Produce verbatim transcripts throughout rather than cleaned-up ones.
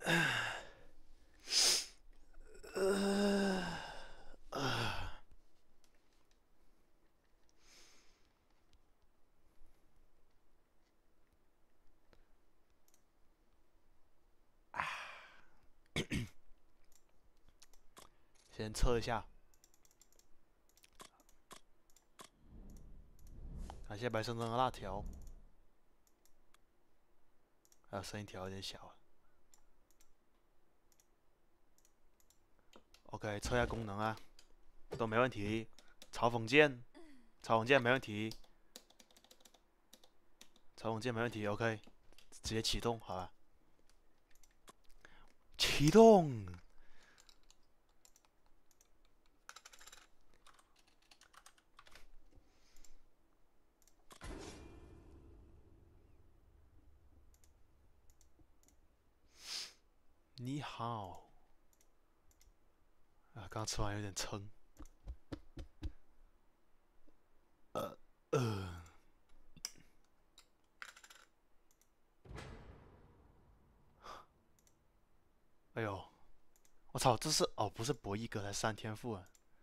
呃呃，先测一下，感谢白生灯的辣条，还有声音调有点小了。OK，测一下功能啊，都没问题。嘲讽键，嘲讽键没问题，嘲讽键没问题。OK，直接启动，好吧？启动。你好。啊，刚吃完有点撑。呃呃。哎呦，我操，这是哦，不是博弈哥，才三天赋啊。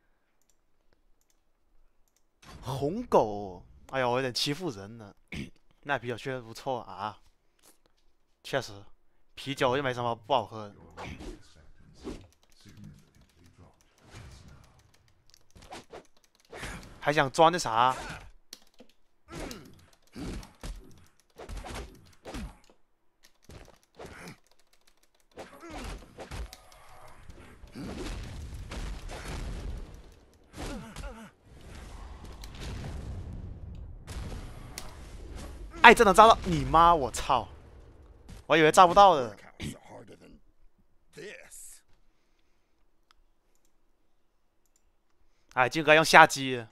红狗，哎呦，我有点欺负人了。那啤酒确实不错啊，确实，啤酒又没什么不好喝的。还想装那啥？哎，这能炸到你妈！我操！我以为炸不到的。哎，就该用下机。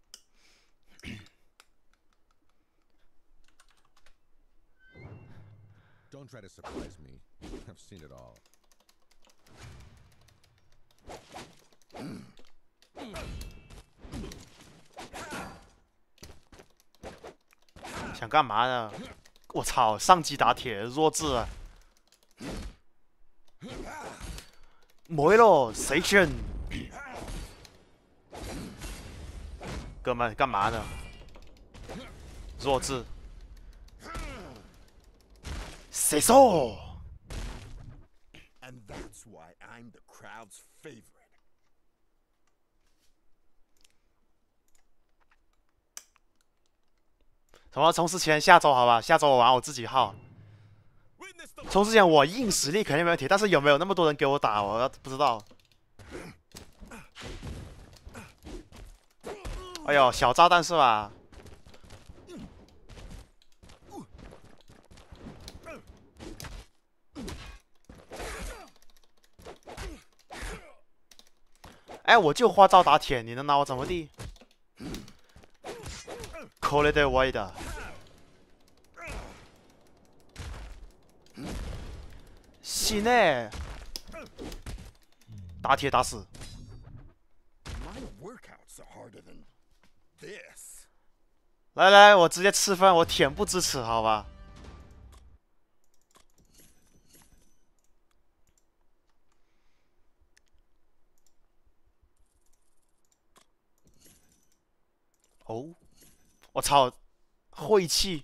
Don't try to surprise me. I've seen it all. 想干嘛呢？我操！上机打铁，弱智啊！没了 ，section。哥们，干嘛呢？弱智。谁说 And that's why I'm the crowd's favorite. 什么？冲之前下周好吧，下周我玩我自己号。冲之前我硬实力肯定没问题，但是有没有那么多人给我打，我不知道。哎呦，小炸弹是吧？哎，我就花招打铁，你能拿我怎么地？扣了的歪的。西内，打铁打死。 My workouts are harder than this. 来来，我直接吃分，我舔不支持，好吧？哦，我操，晦气！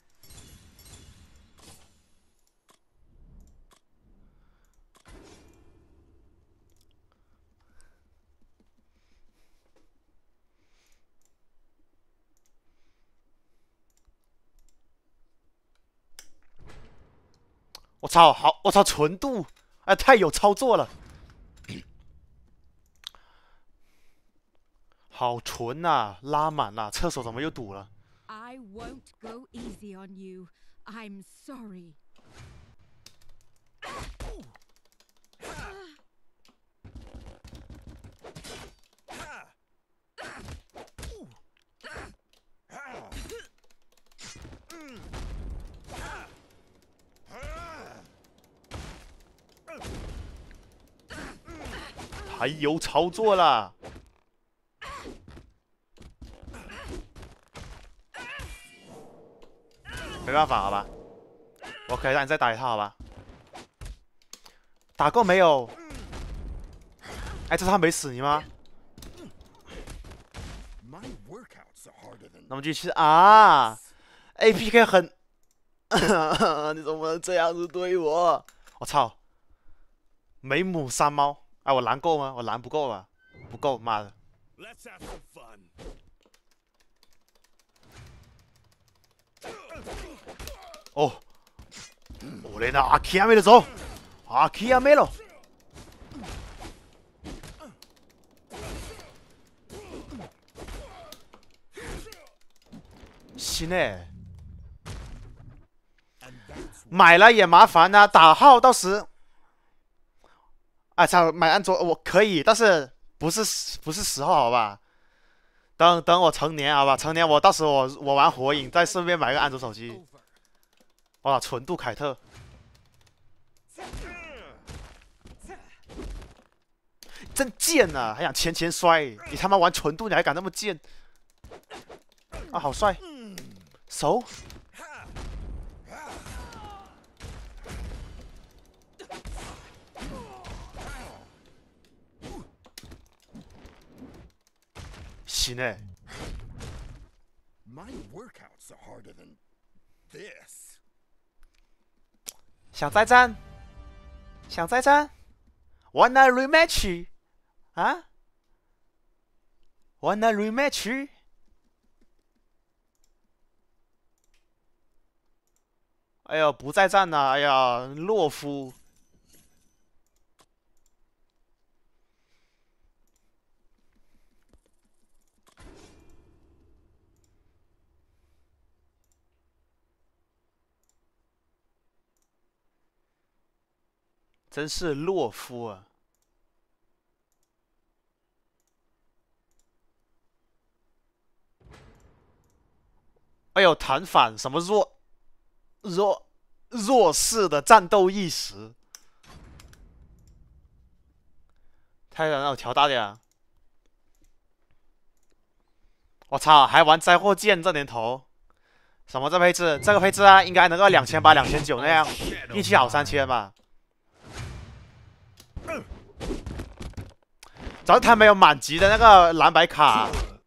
我操，好，我操，纯度，哎，太有操作了，好纯呐、啊，拉满了，厕所怎么又堵了？ I won't go easy on you. I'm sorry. 太有操作了。没办法，好吧，我可以让你再打一套，好吧？ 打够没有？哎，这他没死你吗？ My workouts are harder than 那么继续啊 ，A P K 很，你怎么能这样子对我？我操！梅姆山猫，哎，我蓝够吗？我蓝不够啊，不够，妈的！ Let's have some fun. 哦，俺の諦めるぞ！諦めろ！行嘞。 买了也麻烦呐、啊，打号到时，哎操，买安卓我可以，但是不是不是十号好吧？等等我成年好吧，成年我到时我我玩火影，再顺便买个安卓手机。哇，纯度凯特，真贱呐、啊，还想前前摔，你他妈玩纯度你还敢那么贱？啊，好帅，手。 行嘞。 My workouts are harder than this. 想再战？想再战？玩那 rematch 啊？玩那 rematch？ 哎呦，不再战了！哎呀，洛夫。 真是懦夫啊！哎呦，弹反什么弱弱弱势的战斗意识？太难了，调大点、啊！我操，还玩灾祸剑这年头？什么这配置？这个配置啊，应该能够两千八、两千九那样，运气好三千吧。 主要是他没有满级的那个蓝白卡。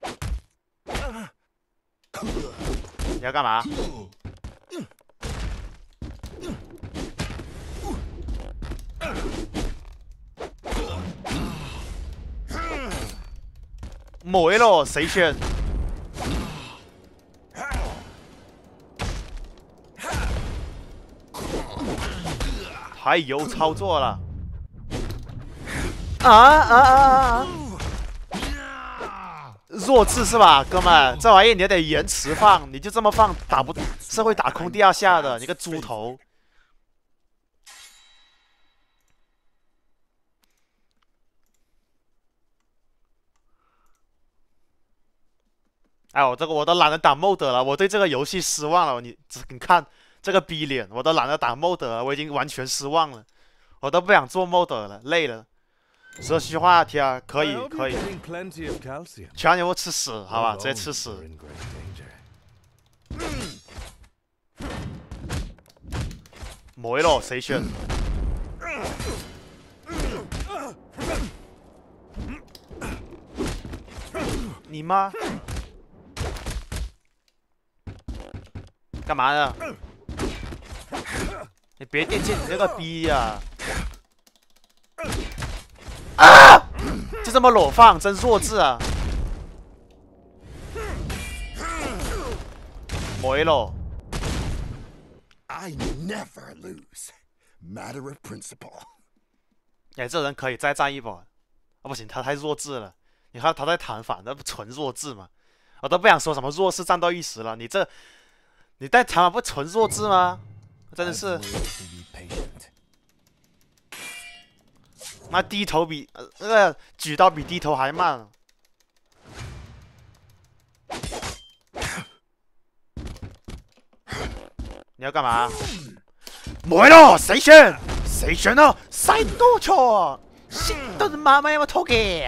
你要干嘛？没了，谁选？太油操作了！ 啊啊啊啊！弱智是吧，哥们？这玩意你也得延迟放，你就这么放打不是会打空第二下的，你个猪头！哎，我这个我都懒得打 mod 了，我对这个游戏失望了。你你看这个逼脸，我都懒得打 mod 了，我已经完全失望了，我都不想做 mod 了，累了。 说实话，天啊，可以可以，全牛吃屎，好吧，直接吃屎。没了，谁选？你妈！干嘛呢？你别惦记你这个逼呀！ 啊！就这么裸放，真弱智啊！没了。 I never lose. Matter of principle. 哎，这人可以再战一把。啊，不行，他太弱智了。你看他在弹反，那不纯弱智吗？我都不想说什么弱势战斗意识了。你这，你在弹反不纯弱智吗？真的是。 那低头比呃那个举刀比低头还慢。你要干嘛？没了，谁选？谁选呢？塞多球，新的妈妈要偷给。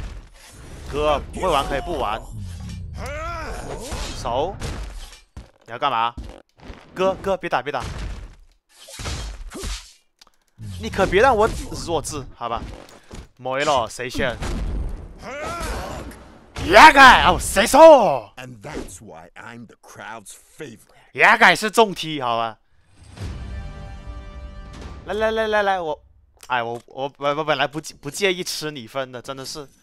哥，不会玩可以不玩。手。 要干嘛？哥哥，别打别打！你可别让我弱智，好吧？没了，谁先？野盖哦，谁说？ And that's why I'm the crowd's favorite. 野盖是重踢，好吧？来来来来来，我，哎，我我我我本来不不介意吃你分的，真的是。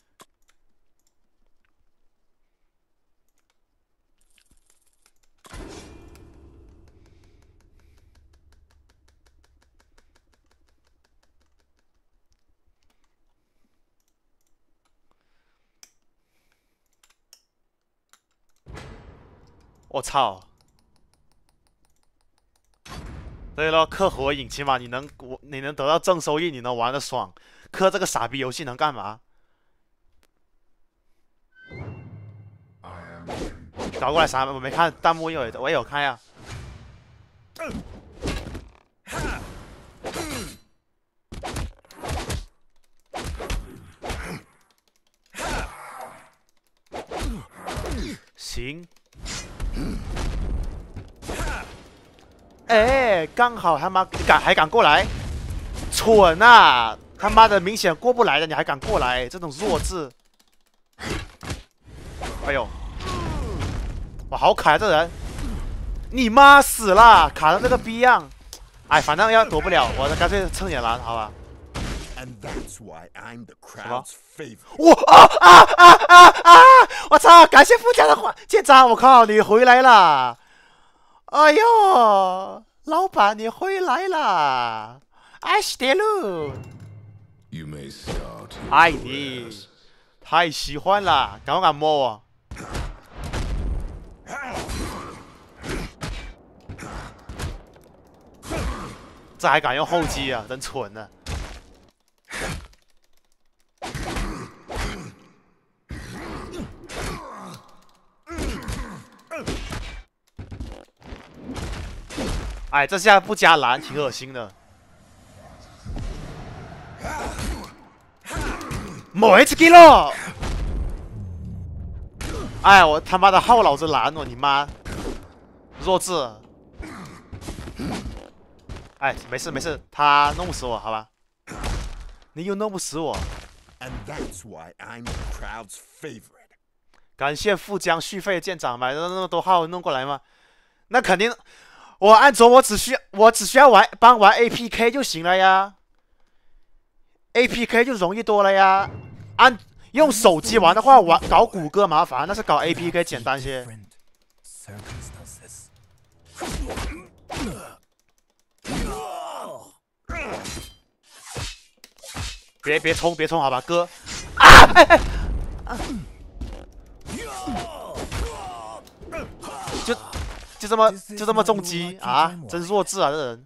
我操！对了，氪火影起码你能我你能得到正收益，你能玩的爽。氪这个傻逼游戏能干嘛？搞过来啥？我没看弹幕有，我也有看呀。行。哎，刚好他妈敢还敢过来，蠢啊！他妈的，明显过不来的，你还敢过来，这种弱智！哎呦，哇，好卡这人！你妈死了，卡成这个逼样！哎，反正要躲不了，我干脆蹭点蓝，好吧？ And that's why I'm the crowd's favorite. 我啊啊啊啊啊！我操！感谢附加的话，舰长，我靠，你回来了！哎呦，老板，你回来了！爱死的喽！ You may start. 爱你，太喜欢了，敢不敢摸我？这还敢用后击啊，真蠢呢、啊！哎，这下不加蓝挺恶心的。没这个了！哎，我他妈的耗老子蓝哦，你妈！弱智！哎，没事没事，他弄不死我，好吧？你又弄不死我。 And that's why I'm the crowd's favorite. 感谢富江续费舰长买了那么多号弄过来吗？那肯定。 我按着我只需要我只需要玩帮玩 A P K 就行了呀 ，A P K 就容易多了呀。按用手机玩的话，玩搞谷歌麻烦，但是搞 A P K 简单些。别别冲别冲，好吧，哥。啊！哎哎啊就。 就这么就这么重击啊！真弱智啊，这人。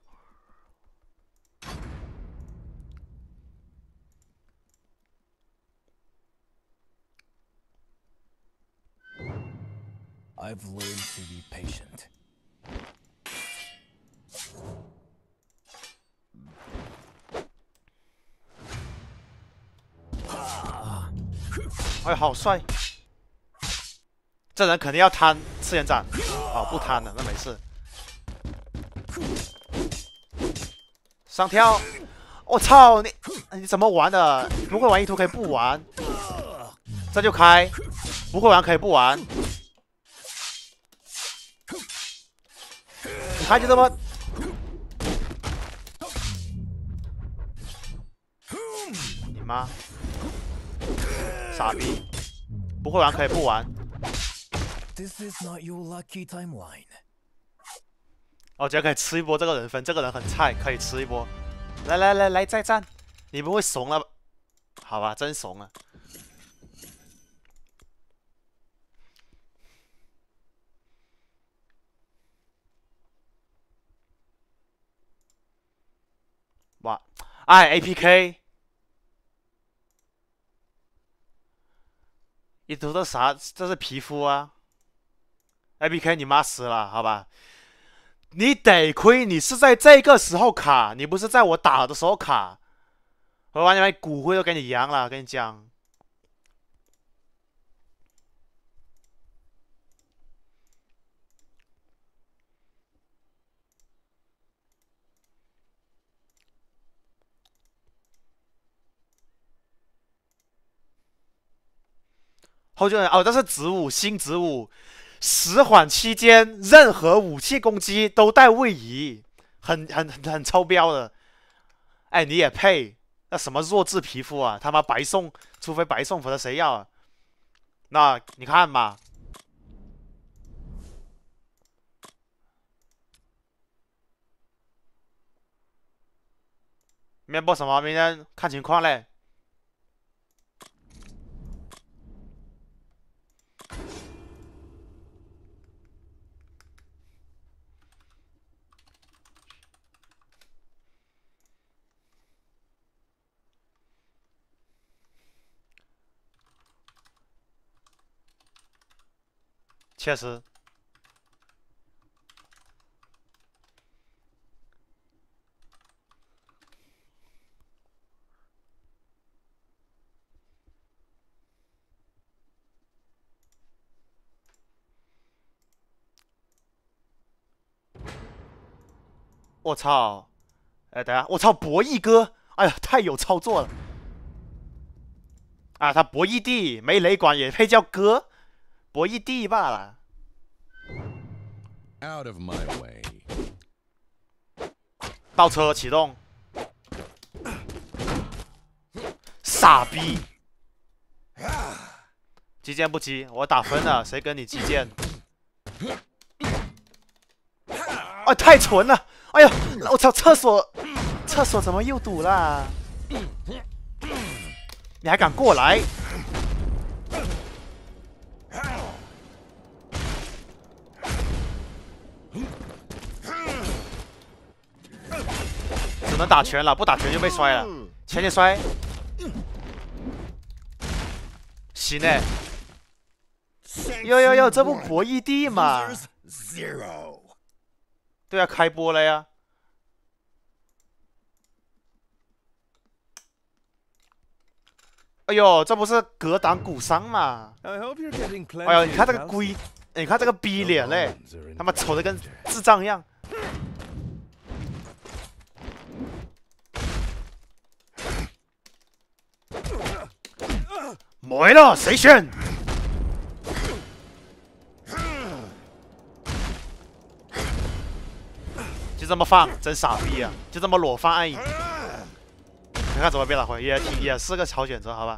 I've learned to be patient. 哎，好帅！这人肯定要贪次元斩。 哦，不贪了，那没事。上跳！我操你！你怎么玩的？不会玩一图可以不玩，这就开。不会玩可以不玩。你看就这么。你妈！傻逼！不会玩可以不玩。 This is not your lucky timeline. 哦，觉得可以吃一波这个人分，这个人很菜，可以吃一波。来来来来，再战！你不会怂了吧？好吧，真怂了。哇，哎 ，A P K， 你读的啥？这是皮肤啊！ A P K 你妈死了，好吧？你得亏你是在这个时候卡，你不是在我打的时候卡，我把你们骨灰都给你扬了，跟你讲。 后救援哦，这是子午新子午，十缓期间任何武器攻击都带位移，很很很很超标的。哎，你也配？那什么弱智皮肤啊？他妈白送，除非白送，否则谁要啊？那你看嘛。明天播什么？明天看情况嘞。确实。我操！哎，等下，我操，博弈哥，哎呀，太有操作了！啊，他博弈弟没雷管也配叫哥？博弈弟罢了。 Out of my way. 倒车启动。傻逼！击剑不击，我打分了，谁跟你击剑？啊，太纯了！哎呀，我操，厕所，厕所怎么又堵了？你还敢过来？只能打拳了，不打拳就被摔了。前前摔，行嘞。哟哟哟，这不博弈地嘛？对啊，开播了呀。哎呦，这不是格挡骨伤吗？哎呦，你看这个龟，你看这个逼脸嘞，他妈丑的跟智障一样。没了，谁选？就这么放，真傻逼啊！就这么裸放而已。你看怎么被打回，也挺也是个好选择，好吧？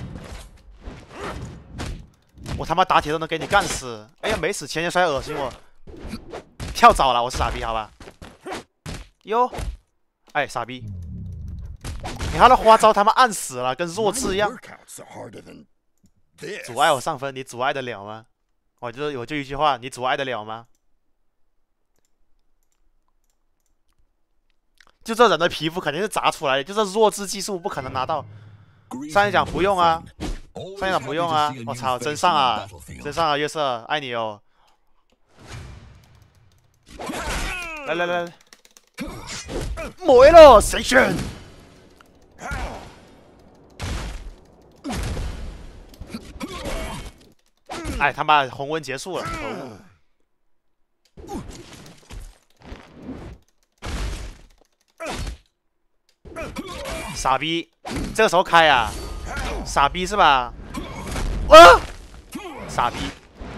我他妈打铁都能给你干死！哎呀，没死，前前摔恶心我，跳蚤了，我是傻逼，好吧？哟，哎，傻逼！你看那花招他妈按死了，跟弱智一样。阻碍我上分，你阻碍得了吗？我就我就一句话，你阻碍得了吗？就这人的皮肤肯定是砸出来的，就是弱智技术不可能拿到。上一讲不用啊，上一讲不用啊！我操，真上啊，真上啊，月色，爱你哦！来来来，没了，谁选？哎，他妈红温结束了，可恶！傻逼，这个时候开啊？傻逼是吧？啊！傻逼！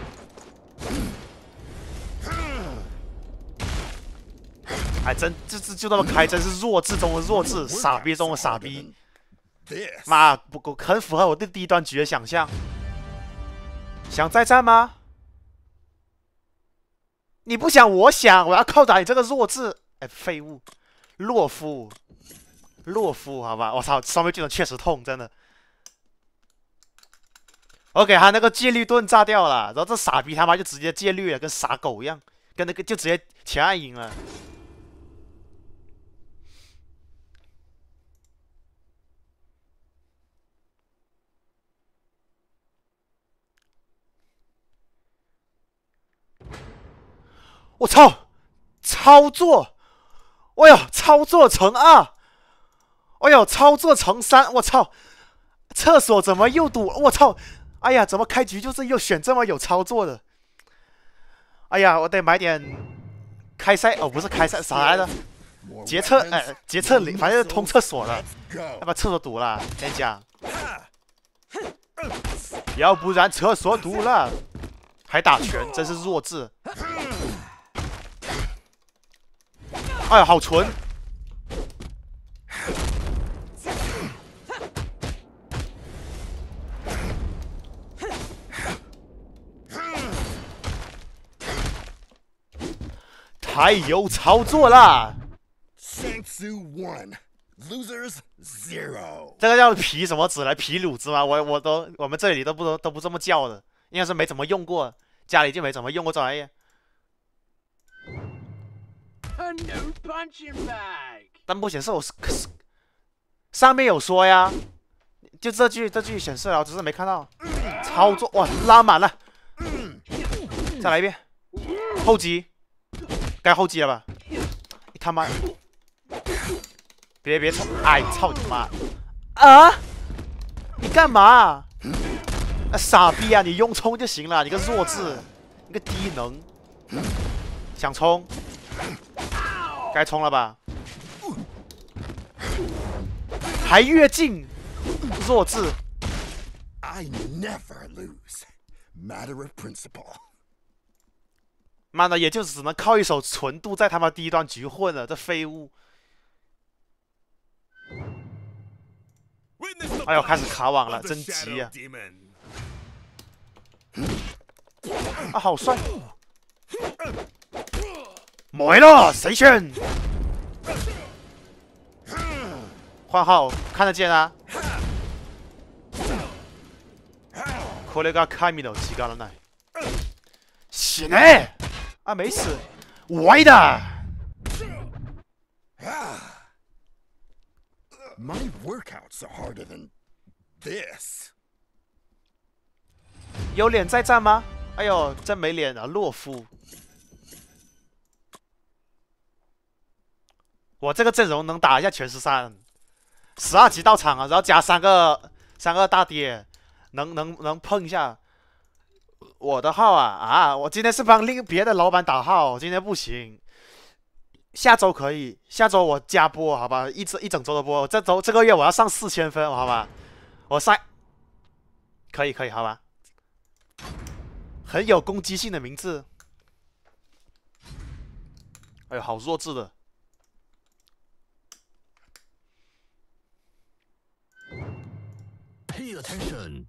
哎，真这这就这么开，真是弱智中的弱智，傻逼中的傻逼。妈，不够，很符合我对低端局的想象。想再战吗？你不想，我想，我要靠打你这个弱智！哎，废物，懦夫。懦夫，好吧，我操，双倍技能确实痛，真的。我给他那个戒律盾炸掉了，然后这傻逼他妈就直接戒律了，跟傻狗一样，跟那个就直接前按赢了。我操，操作！哎呦，操作乘二！哎呦，操作乘三！我操，厕所怎么又堵？我操！哎呀，怎么开局就是又选这么有操作的？哎呀，我得买点开塞哦，不是开塞，啥来着？劫厕哎，劫厕零，反正是通厕所的，要把厕所堵了。先讲， 要不然厕所堵了。还打拳，真是弱智。哎呀，好纯。太有操作了。 Shang-Tsu one, losers zero。 这个叫皮什么子来？皮卤子吗？我我都我们这里都不都不这么叫的，应该是没怎么用过，家里就没怎么用过这玩意。 A new punching bag。 弹幕显示我是上面有说呀，就这句这句显示了，只是没看到。操作哇，拉满了，再来一遍，后击，该后击了吧？你他妈！ 别别冲！哎，操你妈！啊！你干嘛？啊，傻逼啊！你用冲就行了，你个弱智，你个低能！想冲？该冲了吧？还越境，弱智！ I never lose. Matter of principle. 妈的，也就只能靠一手纯度在他妈第一段局混了，这废物！ 哎呦，开始卡网了，真急啊！啊，好帅！没了，谁选？换号，看得见啊！これが神の力ない。死ね！啊，没死，歪的。 My workouts are harder than this. 有脸再战吗？哎呦，真没脸啊，懦夫！我这个阵容能打一下全十三，十二级到场啊，然后加三个三个大爹，能能能碰一下我的号啊啊！我今天是帮另别的老板打号，今天不行。 下周可以，下周我加播，好吧，一整一整周的播。这周这个月我要上四千分，好吧，我上，可以可以，好吧，很有攻击性的名字。哎呦，好弱智的。 Pay attention！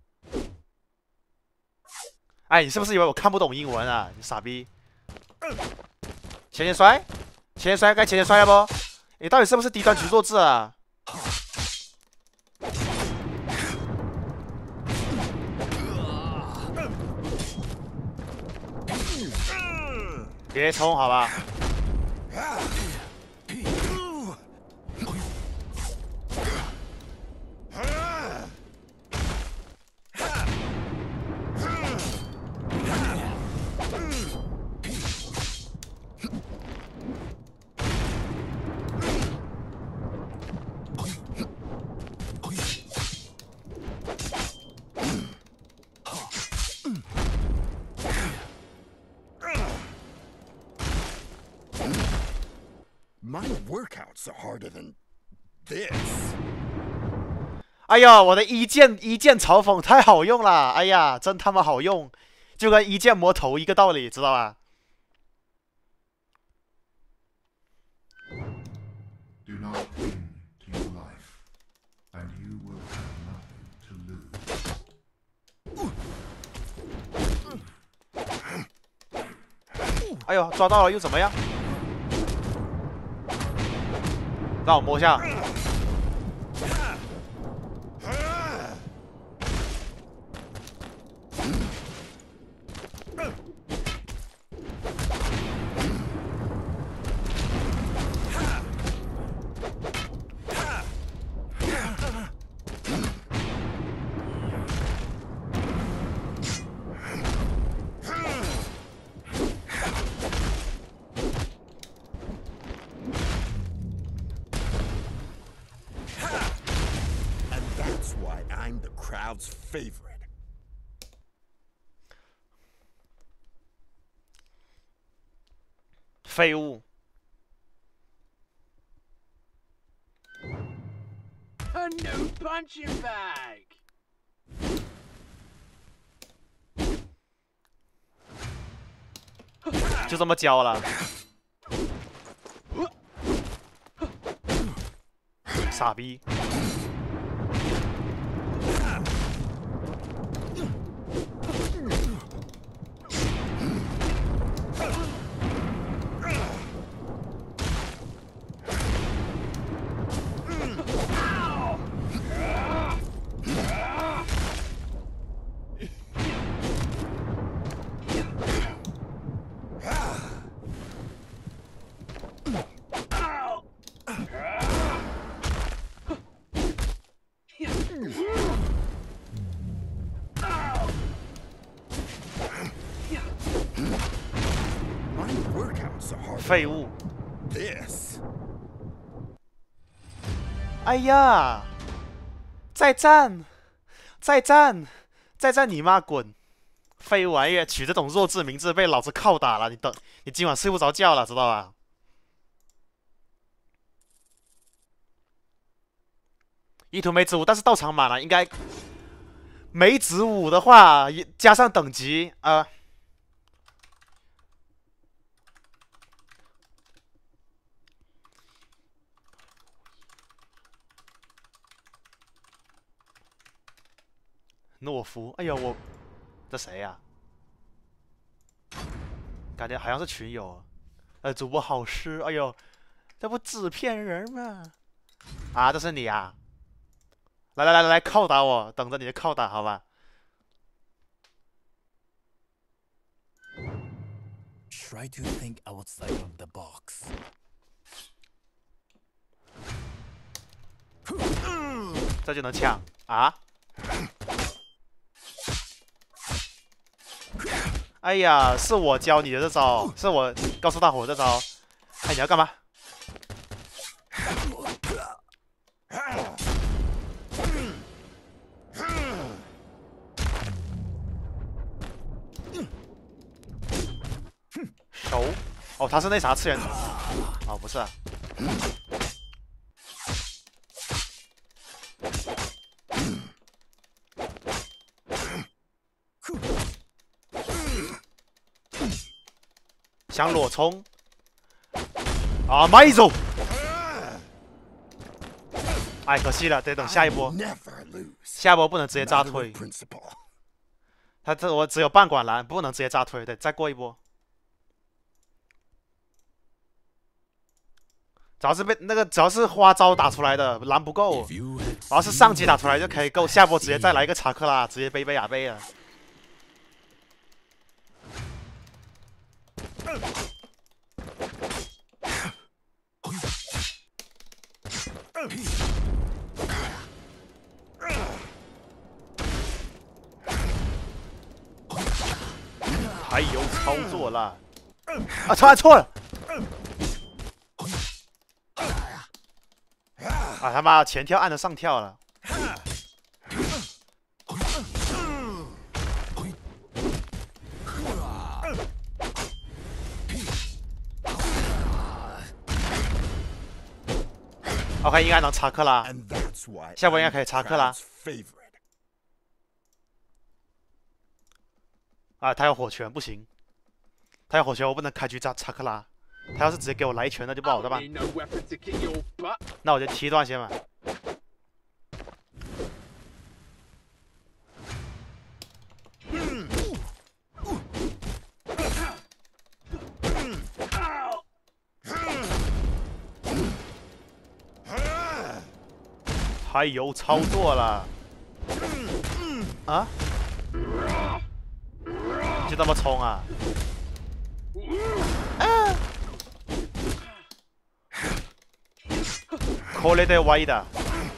哎，你是不是以为我看不懂英文啊？你傻逼！前前摔。 前前摔该前前摔了不？你到底是不是低端局弱智啊？别冲，好吧？ My workouts are harder than this. 哎呀，我的一键一键嘲讽太好用了！哎呀，真他妈好用，就跟一键魔头一个道理，知道吧？ Do not cling to your life, and you will have nothing to lose. 哎呦，抓到了又怎么样？让我摸一下。 I'm the crowd's favorite. 废物。 A new punching bag. 就这么教了。傻逼！废物！ This. 哎呀！再战！再战！再战你妈滚！废物玩意，取这种弱智名字被老子拷打了，你等，你今晚睡不着觉了，知道吧？一图没子午，但是道场满了，应该没子午的话，加上等级啊。呃 懦夫，哎呀，我这谁呀、啊？感觉好像是群友。呃，主播好湿，哎呦，这不纸片人吗？啊，这是你啊！来来来来来，拷打我，等着你的拷打，好吧？ Try to think outside of the box. 这就能抢啊！ 哎呀，是我教你的这招，是我告诉大伙这招。哎，你要干嘛？手？哦，他是那啥次元？哦，不是、啊。想裸冲啊，麦走！哎，可惜了，得等下一波。下一波不能直接扎推。他这我只有半管蓝，不能直接扎推，得再过一波。只要是被那个只要是花招打出来的蓝不够，然后是上级打出来就可以够，下波直接再来一个查克拉，直接背背亚背了。 还有操作啦！啊，操，错了！啊他妈，前跳按着上跳了！OK， 应该能查克拉，下波应该可以查克拉。啊，他有火拳不行，他有火拳我不能开局扎查克拉，他要是直接给我来一拳那就不好了吧？那我就踢断先吧。太有操作了！啊？就这么冲啊！啊！これで終わりだ。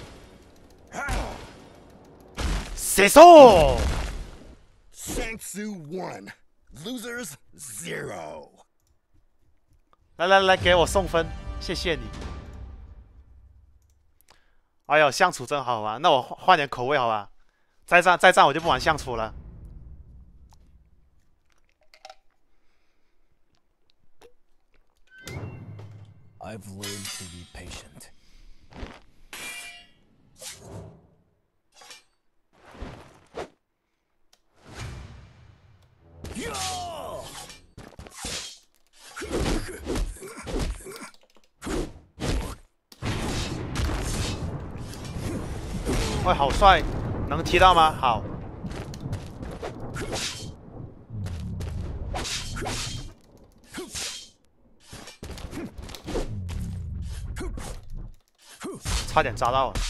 射手 Shangsu one, losers zero。 来来来，给我送分，谢谢你。哎呦，相处真好玩，那我换换点口味好吧？再战再战，我就不玩相处了。 I've learned to be patient. 喂，好帅，能踢到吗？好。差点扎到了。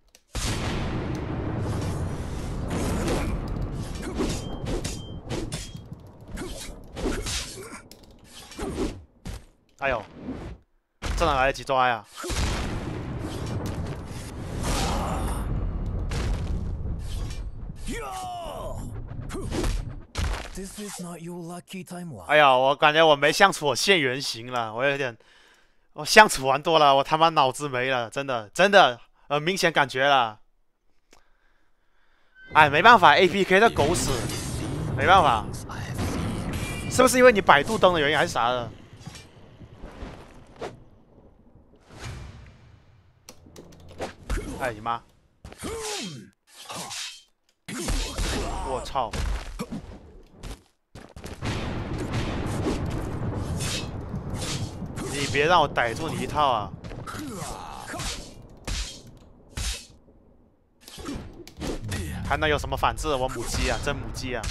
哎呦，这哪来得及抓呀？ This is not your lucky timeline. 哎呀，我感觉我没相处，我现原形了，我有点，我相处完多了，我他妈脑子没了，真的真的，呃，明显感觉了。哎，没办法 ，A P K 这狗屎，没办法，是不是因为你百度登的原因还是啥的？哎你妈！我操！ 你别让我逮住你一套啊！还能有什么反制？我母鸡啊，真母鸡啊！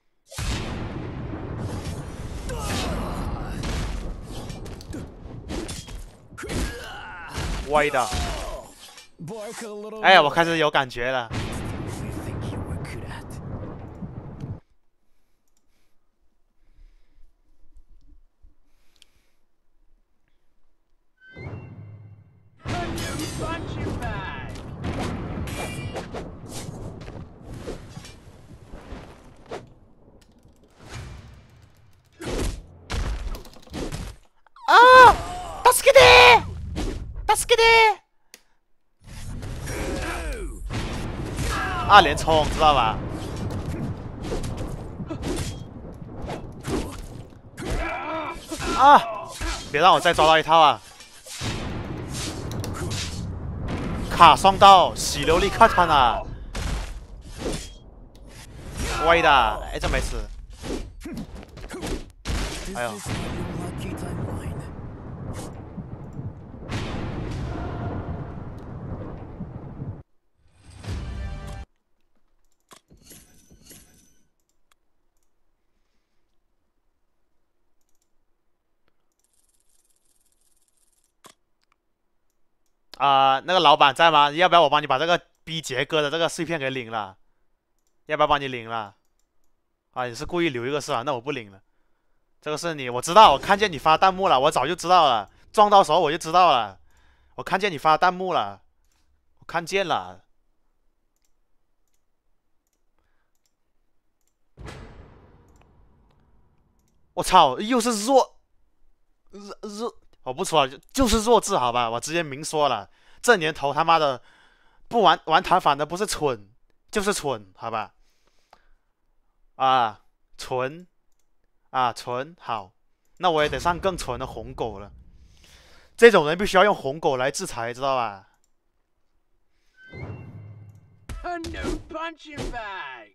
歪的！哎，我开始有感觉了。 Punching bag. 啊！助けて！助けて！二连冲，知道吧？啊！别让我再抓到一套啊！ 卡双刀，洗琉璃卡塔纳，歪的，哎，这没死。哎呦！啊、呃，那个老板在吗？要不要我帮你把这个逼杰哥的这个碎片给领了？要不要帮你领了？啊，你是故意留一个是吧？那我不领了。这个是你，我知道，我看见你发弹幕了，我早就知道了，撞到手我就知道了，我看见你发弹幕了，我看见了。我操，又是弱，弱弱。 我不说了，就就是弱智，好吧，我直接明说了，这年头他妈的不玩玩弹反的不是蠢，就是蠢，好吧？啊，蠢，啊蠢，好，那我也得上更蠢的红狗了。这种人必须要用红狗来制裁，知道吧？ A new punching bag.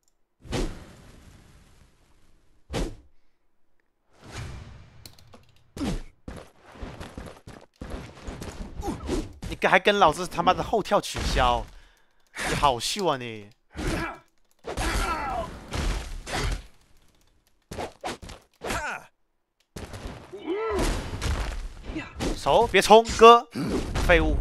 你还跟老子他妈的后跳取消，你好秀啊你！手别冲，哥，废物！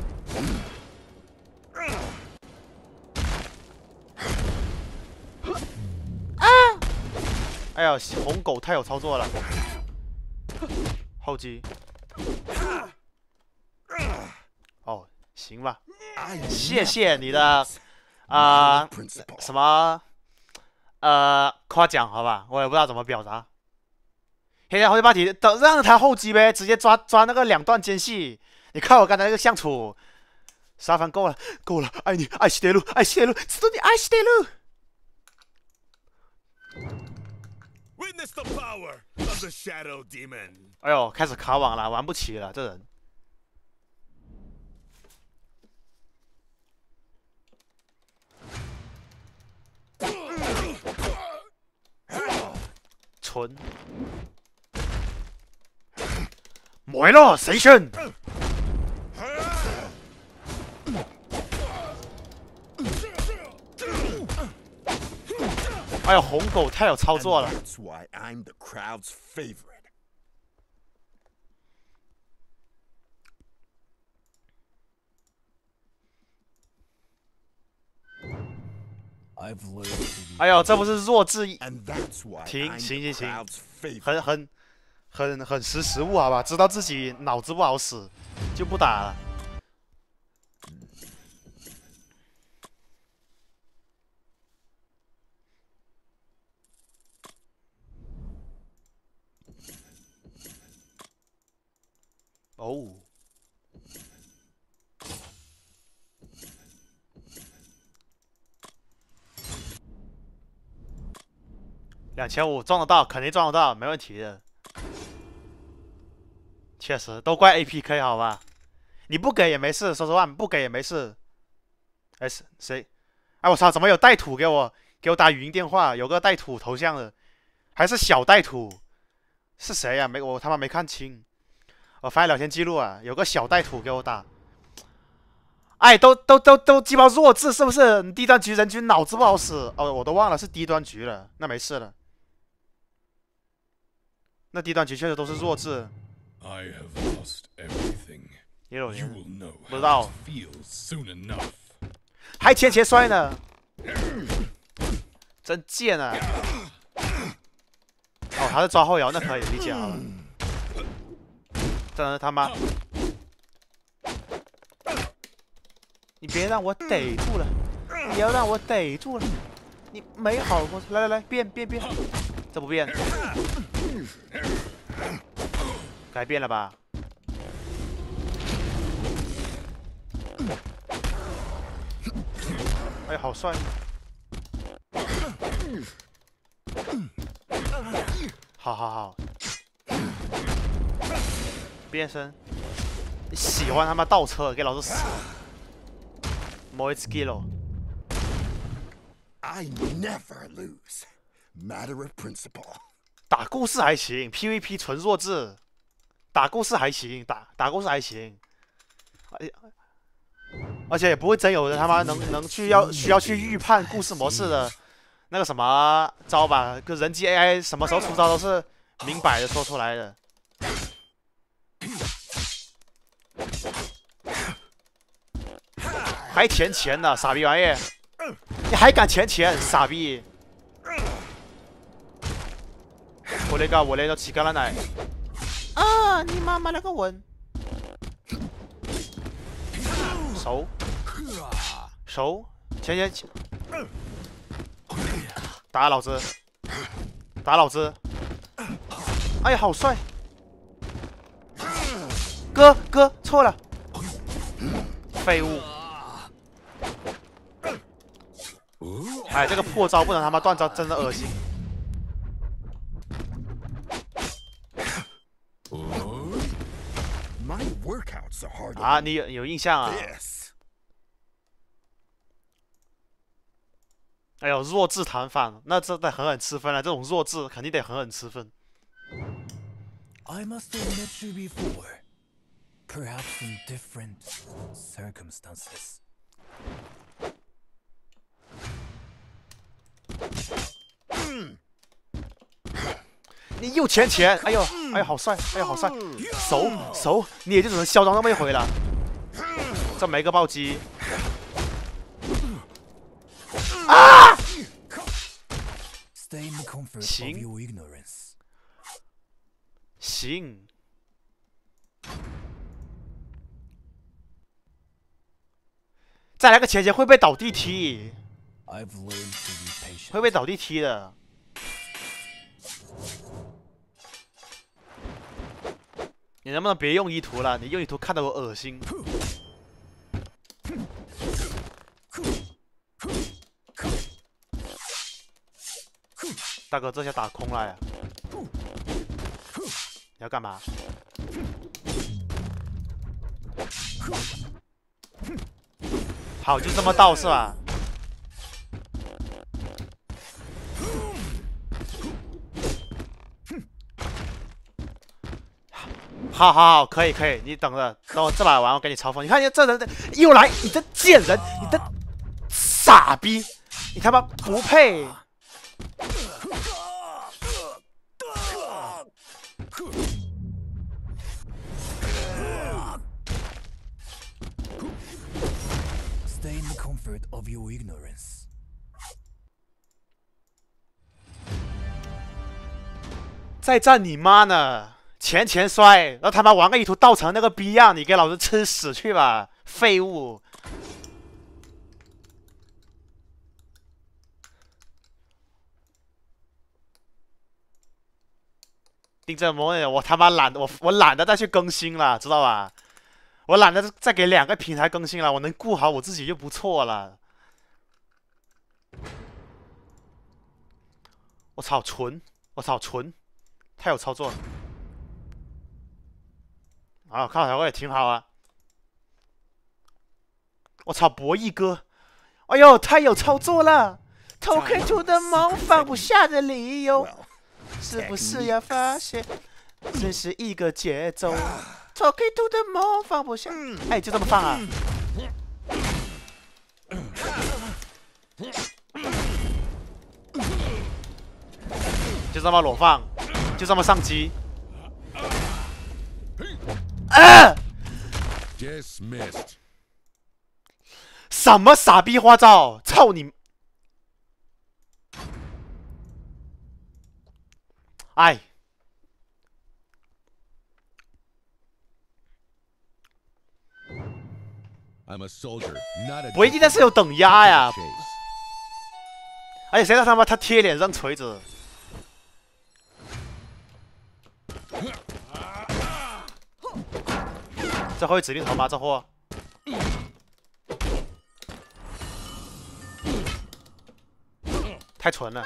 啊！哎呀，红狗太有操作了，后击。 哦，行吧，谢谢你的啊、呃、什么呃夸奖，好吧，我也不知道怎么表达。现在回把题等让他后击呗，直接抓抓那个两段间隙。你看我刚才那个相处，沙凡够了，够了，爱你，爱惜铁路，爱惜铁路，知道你爱惜铁路。 Witness the power of the Shadow Demon. 哎呦，开始卡网了，玩不起了，这人。 蠢，没了，谁选？ 哎呀，红狗太有操作了。 And that's why I'm the crowd's favorite. I've learned to be 哎呦，这不是弱智， And that's why 停， I'm 行 the 行行， crowd's favorite. 很很很很识时务，好吧？知道自己脑子不好使，就不打了。哦。 两千五撞得到，肯定撞得到，没问题的。确实，都怪 A P K 好吧？你不给也没事，说实话，不给也没事。哎，谁？哎，我操，怎么有带土给我给我打语音电话？有个带土头像的，还是小带土，是谁呀、啊？没，我他妈没看清。我发现聊天记录啊，有个小带土给我打。哎，都都都都鸡巴弱智是不是？你低端局人均脑子不好使哦，我都忘了是低端局了，那没事了。 那低端局确实都是弱智。 I have lost everything. 也有 You 人 will know 不 how 知道 it feels soon enough. 还前前摔呢，真贱啊！哦，他是抓后摇，那可以理解好了。真的他妈！你别让我逮住了，你要让我逮住了，你没好过。来来来，变变变，这不变，该变了吧？ 哎，好帅！好好好，变身！你喜欢他妈倒车，给老子死！摸一次 kill。 I never lose. Matter of principle. 打故事还行 ，P V P 纯弱智。打故事还行，打打故事还行。哎呀。 而且也不会真有人他妈能能去要需要去预判故事模式的那个什么招吧？跟人机 A I 什么时候出招都是明摆的说出来的。还填钱呢，傻逼玩意儿！你还敢填钱，傻逼！我那个我那个乞丐奶啊！你妈妈那个吻！ 熟，熟，前前前，打老子，打老子！哎呀，好帅！哥哥错了，废物！哎，这个破招不能他妈断招，真的恶心！ My workouts are harder 啊，你有有印象啊？ than this. 哎呦，弱智弹反，那这得狠狠吃分了。这种弱智肯定得狠狠吃分。 I must have met you before. Perhaps in different circumstances. 你又钱钱，哎呦，哎呦，好帅，哎呦，好帅，熟熟，你也就只能嚣张那么一回了。这没个暴击。啊！ Stay in the comfort of 行 your ignorance. 行。再来个前前会被倒地踢， I've learned to be patient. 会被倒地踢的。 你能不能别用意图了？你用意图看得我恶心。大哥，这下打空了呀！你要干嘛？好，就这么倒是吧？好好好，可以可以，你等着，等我这把完，我给你嘲讽。你看，你这人又来，你这贱人，你这傻逼，你他妈不配！ your ignorance. 再战你妈呢！前前摔，然后他妈玩个一图倒成那个逼样，你给老子吃屎去吧，废物！定这模样，我他妈懒，我我懒得再去更新了，知道吧？我懒得再给两个平台更新了，我能顾好我自己就不错了。我操，纯！我操，纯！太有操作了。啊，看小哥也挺好啊。我操，博弈哥！哎呦，太有操作了！偷 K 图的梦放不下的理由，是不是要发现，这是一个节奏？偷 K 图的梦放不下，哎，就这么放啊！就这么裸放，就这么上机。啊！ Dismissed. 什么傻逼花招？操你！哎， I'm a soldier, not a 我一定是有等压呀！ chase. 而且谁让他妈他贴脸扔锤子？这会指令头吗？这货？太蠢了！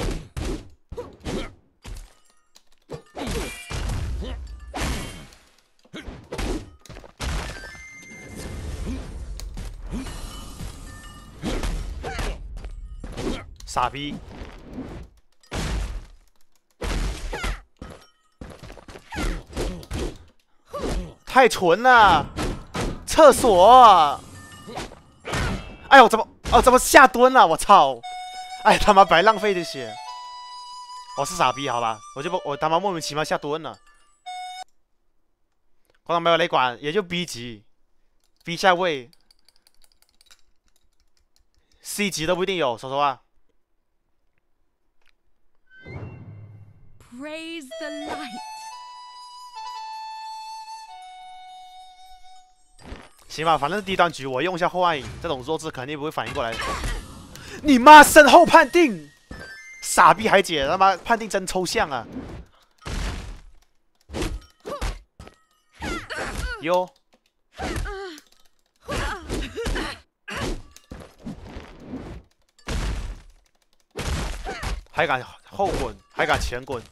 傻逼！太蠢了！厕所！哎呦，怎么哦？怎么下蹲了？我操！哎，他妈白浪费这些！我是傻逼，好吧？我就不，我他妈莫名其妙下蹲了。看到没有？雷管也就 B 级，B 下位 ，C 级都不一定有，说实话。 Praise the light. 行吧，反正是低端局，我用一下后暗影，这种弱智肯定不会反应过来。你妈身后判定，傻逼海姐他妈判定真抽象啊！哟，还敢后滚，还敢前滚！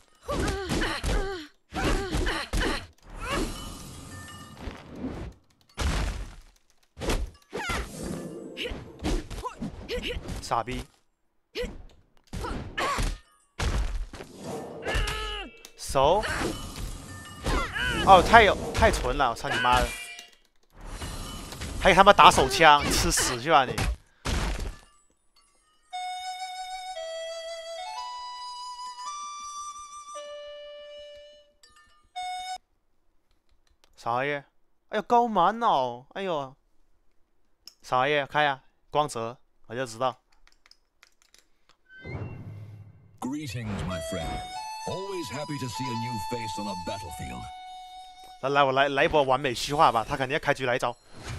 傻逼！手，哦，太有太纯了！我操你妈的！还有他妈打手枪，吃屎去吧你！啥玩意？哎呦，高满哦！哎呦，啥玩意？看呀，光泽，我就知道。 Greetings, my friend. Always happy to see a new face on a battlefield. 来来，我来来一波完美虚化吧，他肯定要开局来一招。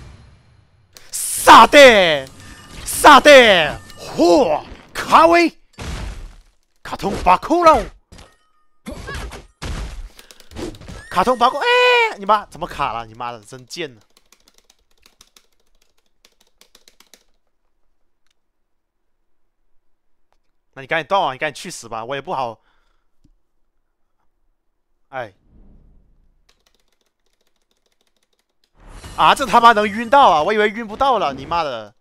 傻的，傻的，嚯！卡威，卡通巴库喽！卡通巴库，哎，你妈怎么卡了？你妈的，真贱呢！那你赶紧断网，你赶紧去死吧！我也不好。哎，啊，这他妈能晕到啊！我以为晕不到了，你妈的！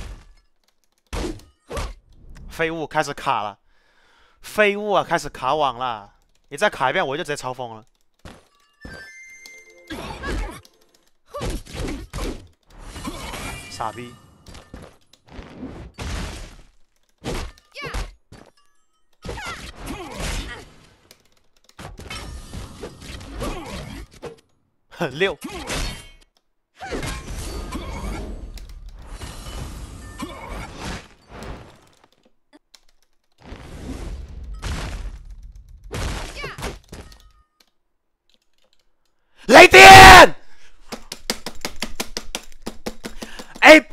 废物开始卡了，废物啊，开始卡网了！你再卡一遍，我就直接超疯了。傻逼！很溜。 没电。哎，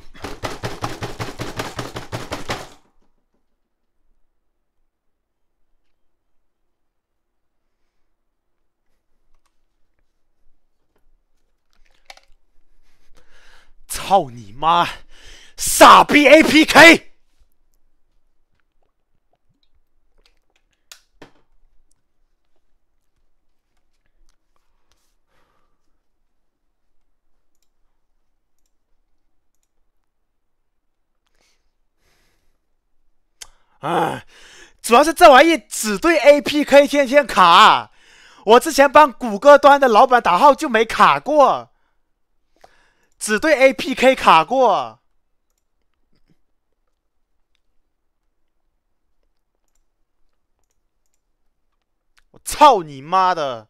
操你妈！傻逼 A P K！ 啊，主要是这玩意只对 A P K 天天卡。我之前帮谷歌端的老板打号就没卡过，只对 A P K 卡过。我操你妈的！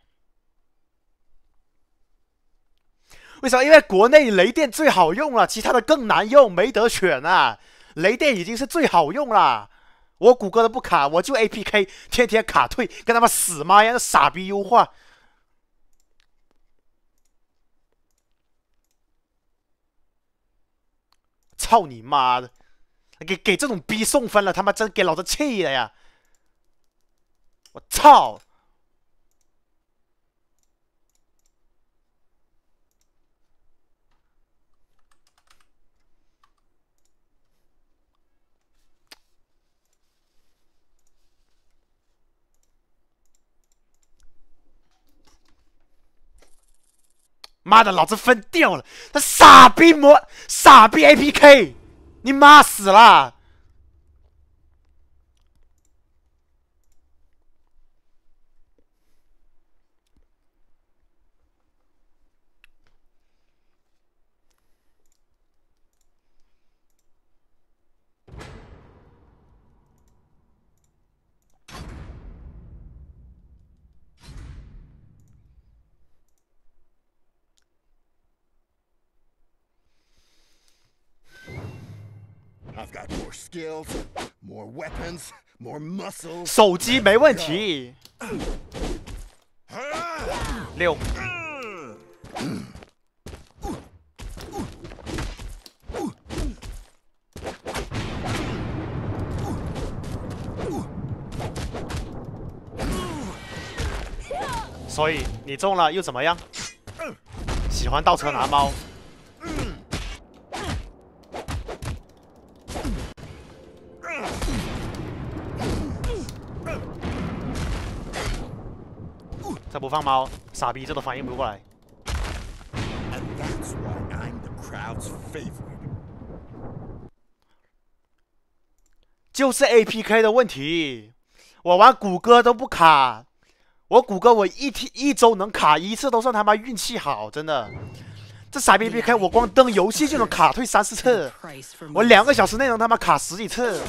为啥？因为国内雷电最好用了，其他的更难用，没得选啊！雷电已经是最好用了。我谷歌都不卡，我就 A P K 天天卡退，跟他妈死妈一样，傻逼优化。操你妈的！给给这种逼送分了，他妈真给老子气的呀！我操！妈的，老子分掉了！他傻逼魔，傻逼 A P K， 你妈死了！ I've got more skills, more weapons, more muscles. 手机没问题。六。所以你中了又怎么样？喜欢倒车拿猫。这不放猫，傻逼，这都反应不过来。 And that's why I'm the crowd's favorite. 就是 A P K 的问题，我玩谷歌都不卡，我谷歌我一天一周能卡一次都算他妈运气好，真的。这傻逼 A P K 我光登游戏就能卡退三四次，我两个小时内能他妈卡十几次。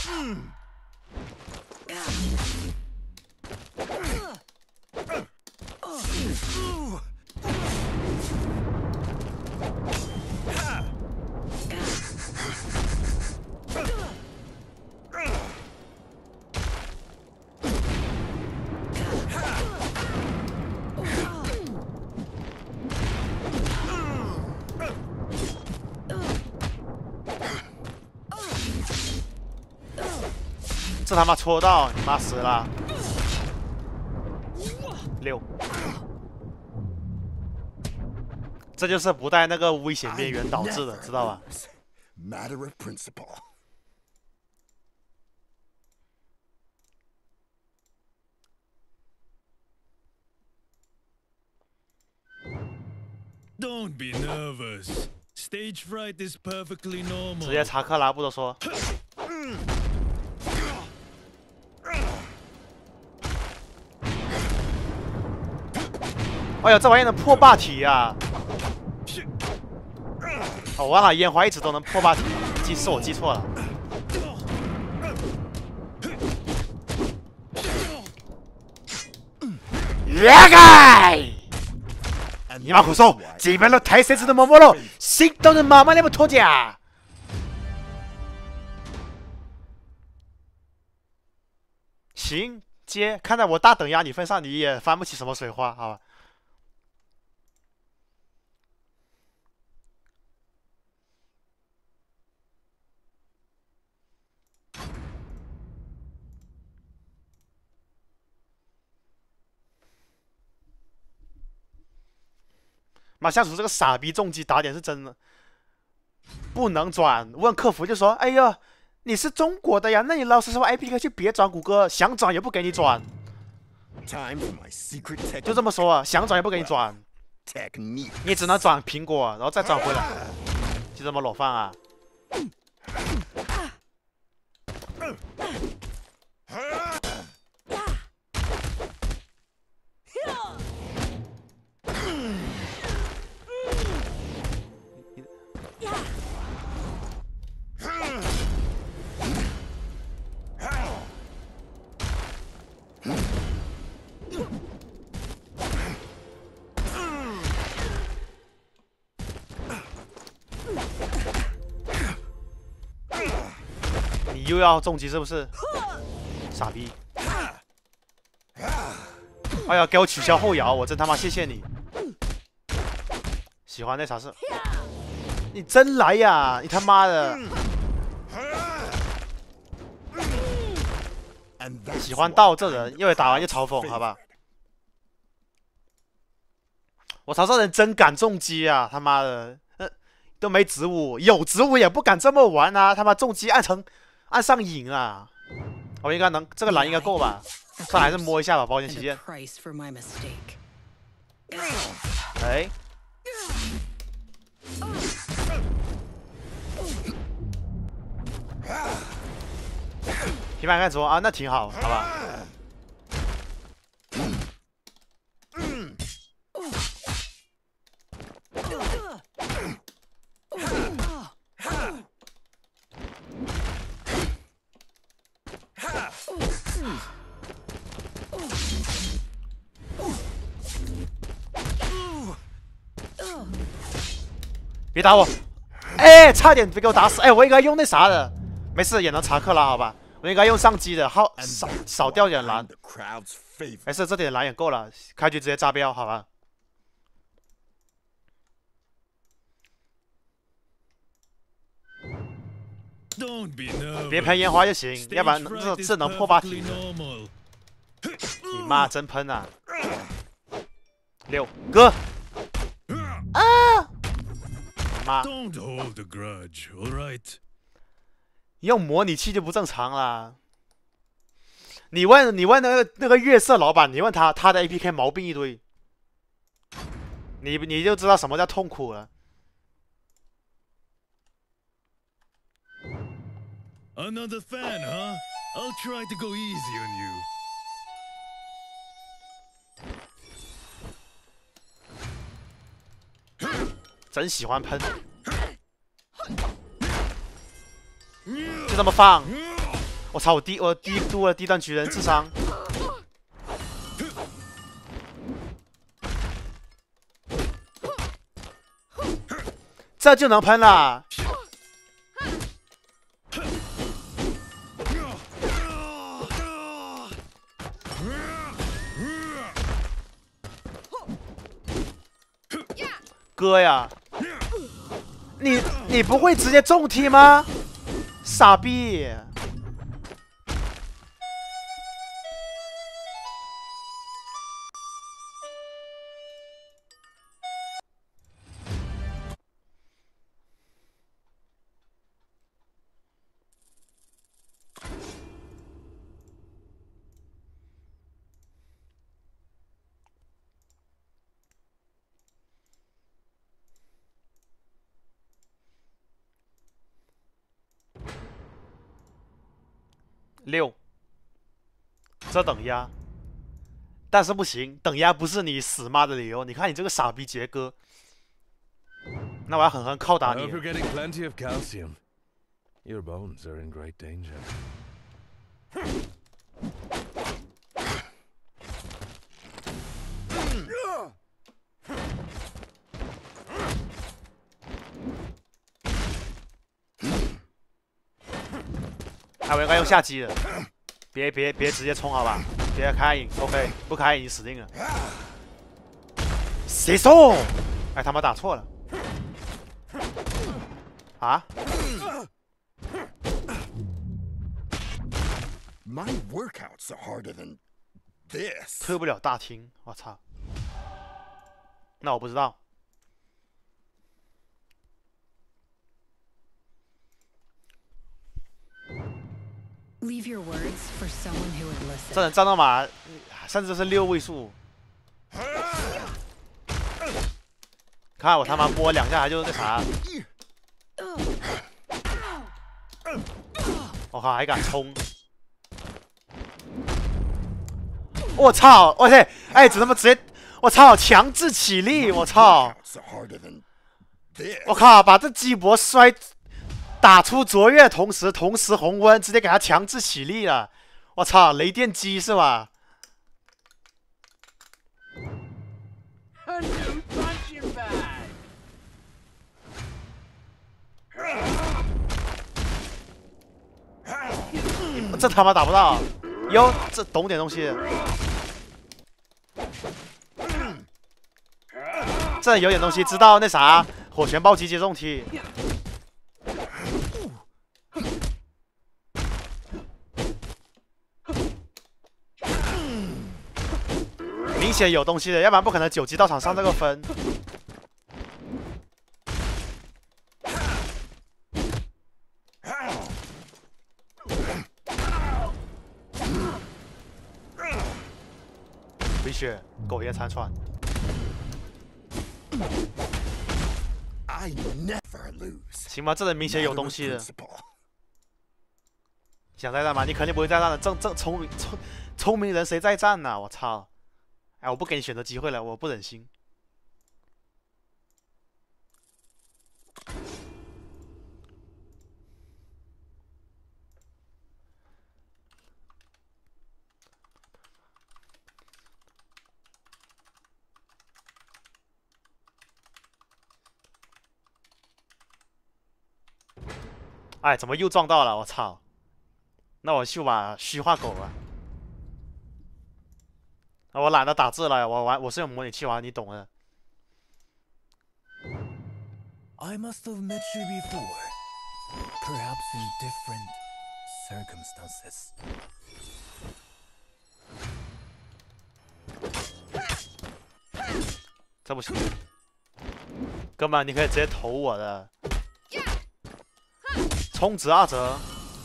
这他妈戳到，你妈死了！六，这就是不带那个危险边缘导致的，知道吧？ Matter of principle. Don't be nervous. Stage fright is perfectly 直 normal. 接查克拉布都说。哎呀，这玩意能破霸体呀、啊！哦，我忘了，烟花一直都能破霸体，记是我记错了。耶盖！今こそ自分の大切なもの、心動のままでもとじゃ。行，接，看在我大等压你份上，你也翻不起什么水花，好吧？ 妈，下属这个傻逼重击打点是真的，不能转。问客服就说：“哎呀，你是中国的呀，那你老实说 A P K 就别转谷歌，想转也不给你转。” Time for my secret tech 就这么说，想转也不给你转， technique. 你只能转苹果，然后再转回来，就这么裸饭啊！你又要重击是不是？傻逼！哎呀，给我取消后摇，我真他妈谢谢你！喜欢那啥事？你真来呀！你他妈的！ And that's 喜欢 why 倒这 I'm 人， the 又打完又 crowd's 嘲讽，好吧？ favorite. 我操，这人真敢重击啊！他妈的，呃，都没植物，有植物也不敢这么玩啊！他妈重击按成按上瘾啊！我应该能，这个蓝应该够吧？上来还是摸一下吧，保险起 And a 见。 price for my mistake. 哎，平板看说啊，那挺好，好吧？别打我！哎，差点别给我打死！哎，我应该用那啥的，没事也能查克拉，好吧？我应该用上机的，好 And 少 that's 少掉 why 点 I'm 蓝， the crowd's favorite. 没事，这点蓝也够了，开局直接炸标，好吧？ Don't be nervous. 别喷烟花就行， Stage 要不然 fright 这 is 这能破八 perfectly 体的。 normal. 你妈真喷啊！六哥啊！妈， Don't hold a grudge, all right? 用模拟器就不正常啦。你问你问那个那个月色老板，你问他他的 A P K 毛病一堆，你你就知道什么叫痛苦了。 Another fan, huh? I'll try to go easy on you. 真喜欢喷，就这么放。我操！我低我低估了低段局人智商。这就能喷了。哥呀，你你不会直接重踢吗？傻逼！六，这等压，但是不行，等压不是你死妈的理由。你看你这个傻逼杰哥，那我要狠狠拷打 I 你 hope。you're getting plenty of calcium. Your bones are in great danger. 哎，我应该用下机的，别别别直接冲好吧，别开影 ，OK， 不开影你死定了。谁送？哎，他妈打错了。啊？ My workouts are harder than this. 退不了大厅，我操！那我不知道。 Leave your words for someone who would 这 listen. 人战斗码甚至是六位数。看我他妈摸两下他就那啥，我靠还敢冲！我操！我去！哎，怎么直接？我操！强制起立！我操！ So harder than this. 我靠！把这鸡脖摔打出卓越，同时同时红温，直接给他强制起立了！我操！雷电击是吧？ A new punching bag. 这他妈打不到！哟，这懂点东西。这有点东西，知道那啥火拳暴击接中踢。明显有东西的，要不然不可能九级到场上这个分。回血，苟延残喘。 I never lose. 行吧，这人明显有东西的。 Principle. 想再战吗？你肯定不会再战的。正正聪明聪聪明人谁再战呢？我操！哎，我不给你选择机会了，我不忍心。哎，怎么又撞到了？我操！那我就把虚化狗了。啊，我懒得打字了，我玩我是用模拟器玩，你懂的。 I must have met you before. Perhaps in different circumstances. 这不行，哥们，你可以直接投我的，充值二折，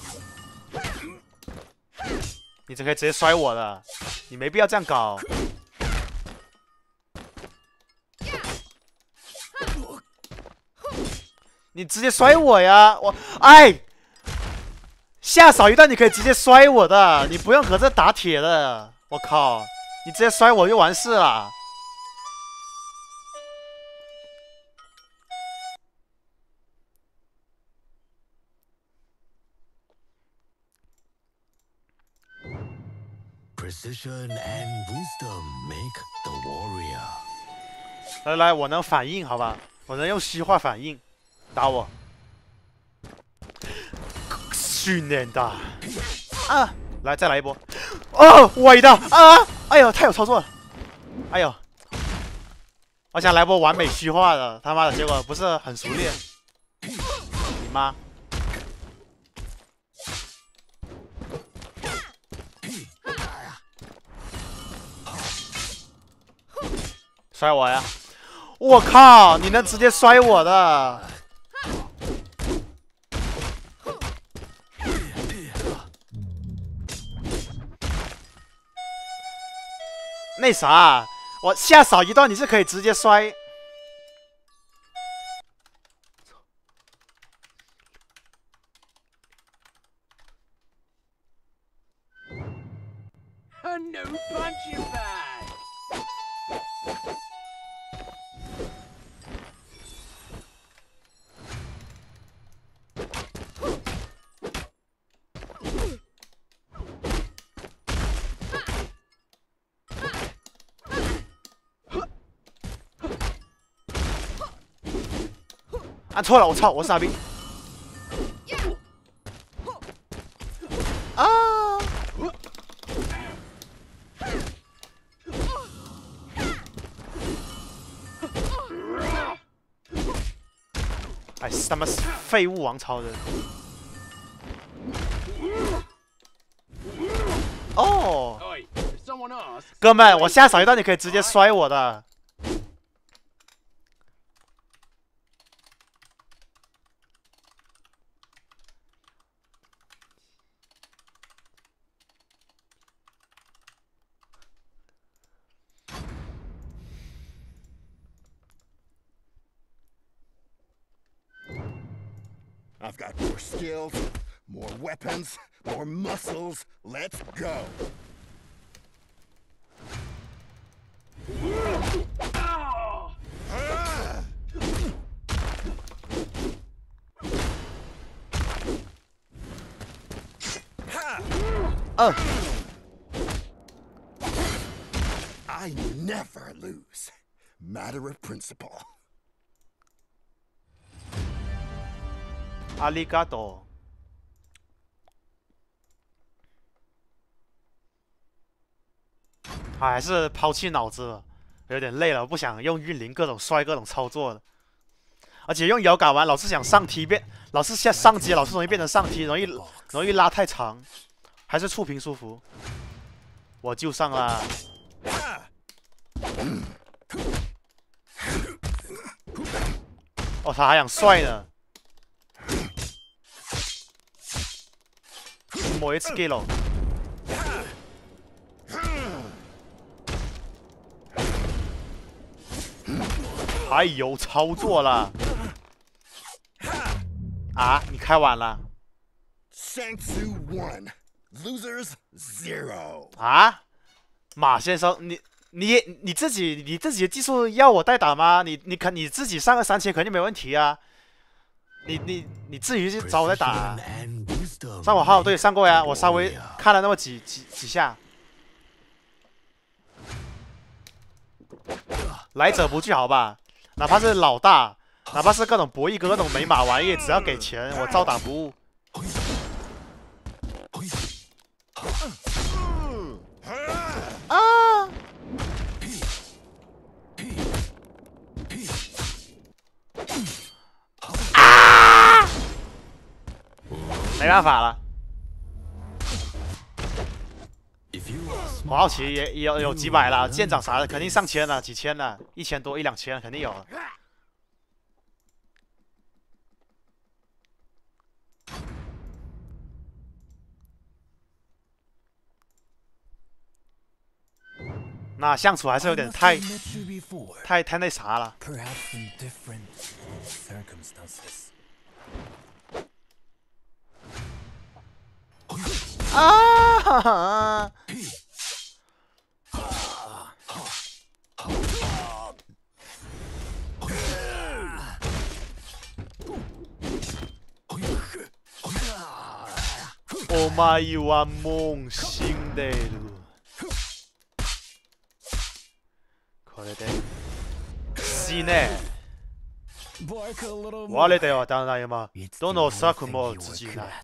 你这可以直接摔我的，你没必要这样搞。你直接摔我呀！我哎，下扫一段你可以直接摔我的，你不用和这打铁的。我靠，你直接摔我就完事了。 Precision and wisdom make the warrior. 来来，我能反应，好吧？我能用虚化反应，打我。训练的啊！来，再来一波。哦，伟的啊！哎呦，太有操作了！哎呦，我想来波完美虚化的，他妈的，结果不是很熟练。你妈！ 摔我呀！我靠，你能直接摔我的？那啥，我下扫一段你是可以直接摔。 A new punching bag. 按错了，我操，我是傻逼！啊！哎，他妈废物王超人！哦， Oi, if someone asks, 哥们，我下扫一段你可以直接摔我的。 I've got more skills, more weapons, more muscles. Let's go. Uh. I never lose. Matter of principle. 阿里嘎多。还是抛弃脑子了，有点累了，我不想用运灵各种摔各种操作了。而且用摇杆玩，老是想上梯变，老是下上阶，老是容易变成上梯，容易容易拉太长，还是触屏舒服。我就上啦。哦，他还想帅呢。もう一キロ。还有操作了。啊，你开完了。 Shang-Tsu one, losers zero. 啊，马先生，你你你自己你自己的技术要我代打吗？你你肯你自己上个三千肯定没问题啊。你你你至于去找我代打、啊？上我号对上过呀，我稍微看了那么几几几下。来者不拒，好吧？哪怕是老大，哪怕是各种博弈哥各种美马玩意，只要给钱，我照打不误。啊！啊！没办法了。我好奇也也有有几百了，舰长啥的肯定上千了，几千了，一千多一两千肯定有了。那相处还是有点太太太那啥了。啊！哈哈 お前はもう死んでいる。これで死ね。我ではだないま、どの策も通じない。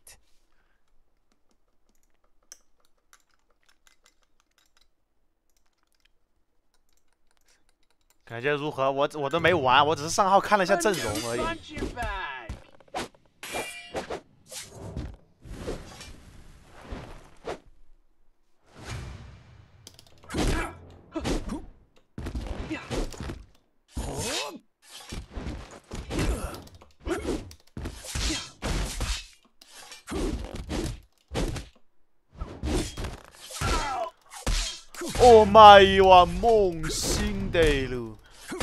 感觉如何？我我都没玩，我只是上号看了一下阵容而已。 お前はもう死んでいる。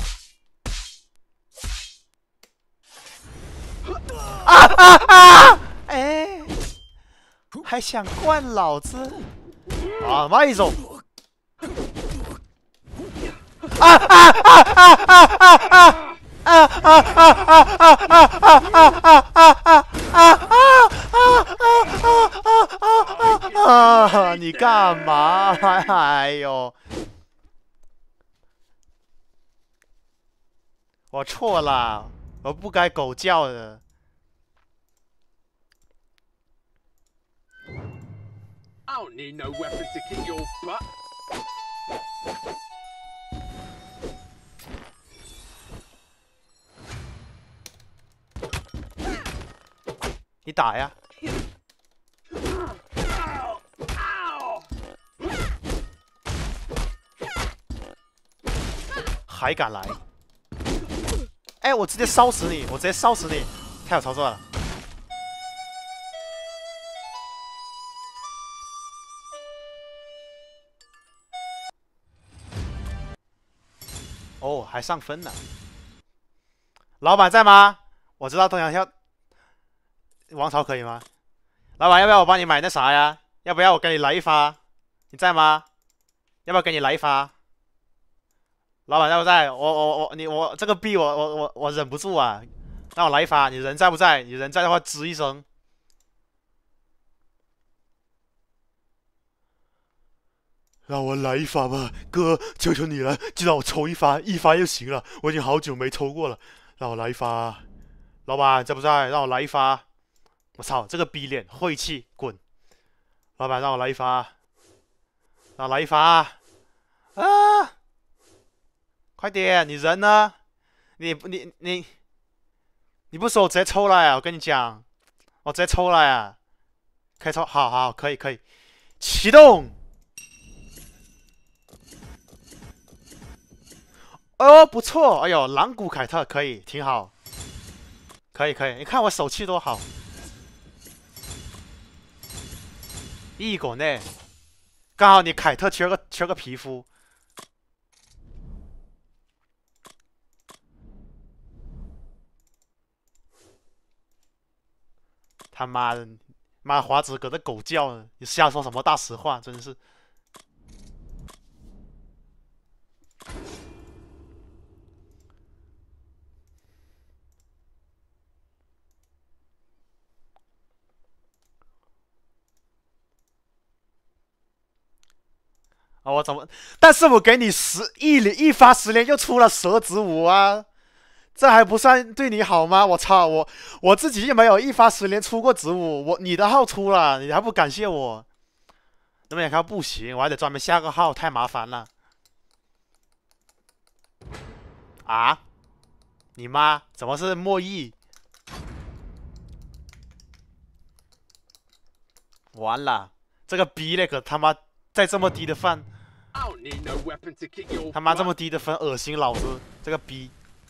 啊啊啊！哎，还想灌老子？啊，慢一走。啊啊啊啊啊啊啊！啊啊啊啊啊啊啊啊啊啊啊！你干嘛？哎呦，我错了，我不该狗叫的。 I don't need no weapon to kick your butt. 你打呀！还敢来？哎，我直接烧死你！我直接烧死你！太有操作了！哦，还上分呢！老板在吗？我知道东阳要。 王朝可以吗？老板，要不要我帮你买那啥呀？要不要我给你来一发？你在吗？要不要给你来一发？老板在不在？我我我你我这个币我我我我忍不住啊！让我来一发，你人在不在？你人在的话，吱一声。让我来一发吧，哥，求求你了，就让我抽一发，一发就行了。我已经好久没抽过了，让我来一发。老板在不在？让我来一发。我操，这个逼脸，晦气，滚！老板让我来一发，让我来一发啊！快点，你人呢？你你你你不说我直接抽了呀！我跟你讲，我直接抽了呀！可以抽，好好可以可以，启动。哦，不错，哎呦，狼骨凯特可以，挺好，可以可以，你看我手气多好。一狗内，刚好你凯特缺个缺个皮肤。他妈的，妈华子搁这狗叫呢，你瞎说什么大实话，真是。啊，我怎么？但是我给你十一一发十连，又出了蛇子舞啊！这还不算对你好吗？我操，我我自己又没有一发十连出过子舞，我你的号出了，你还不感谢我？那么眼看不行，我还得专门下个号，太麻烦了。啊？你妈？怎么是莫弈？完了，这个逼那个他妈再这么低的分。他妈这么低的分，恶心老子！这个逼。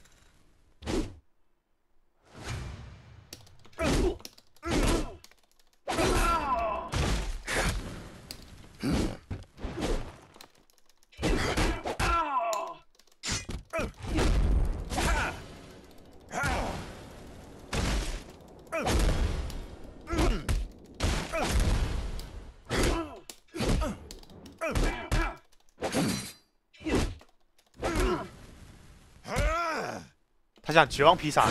他想绝望披萨，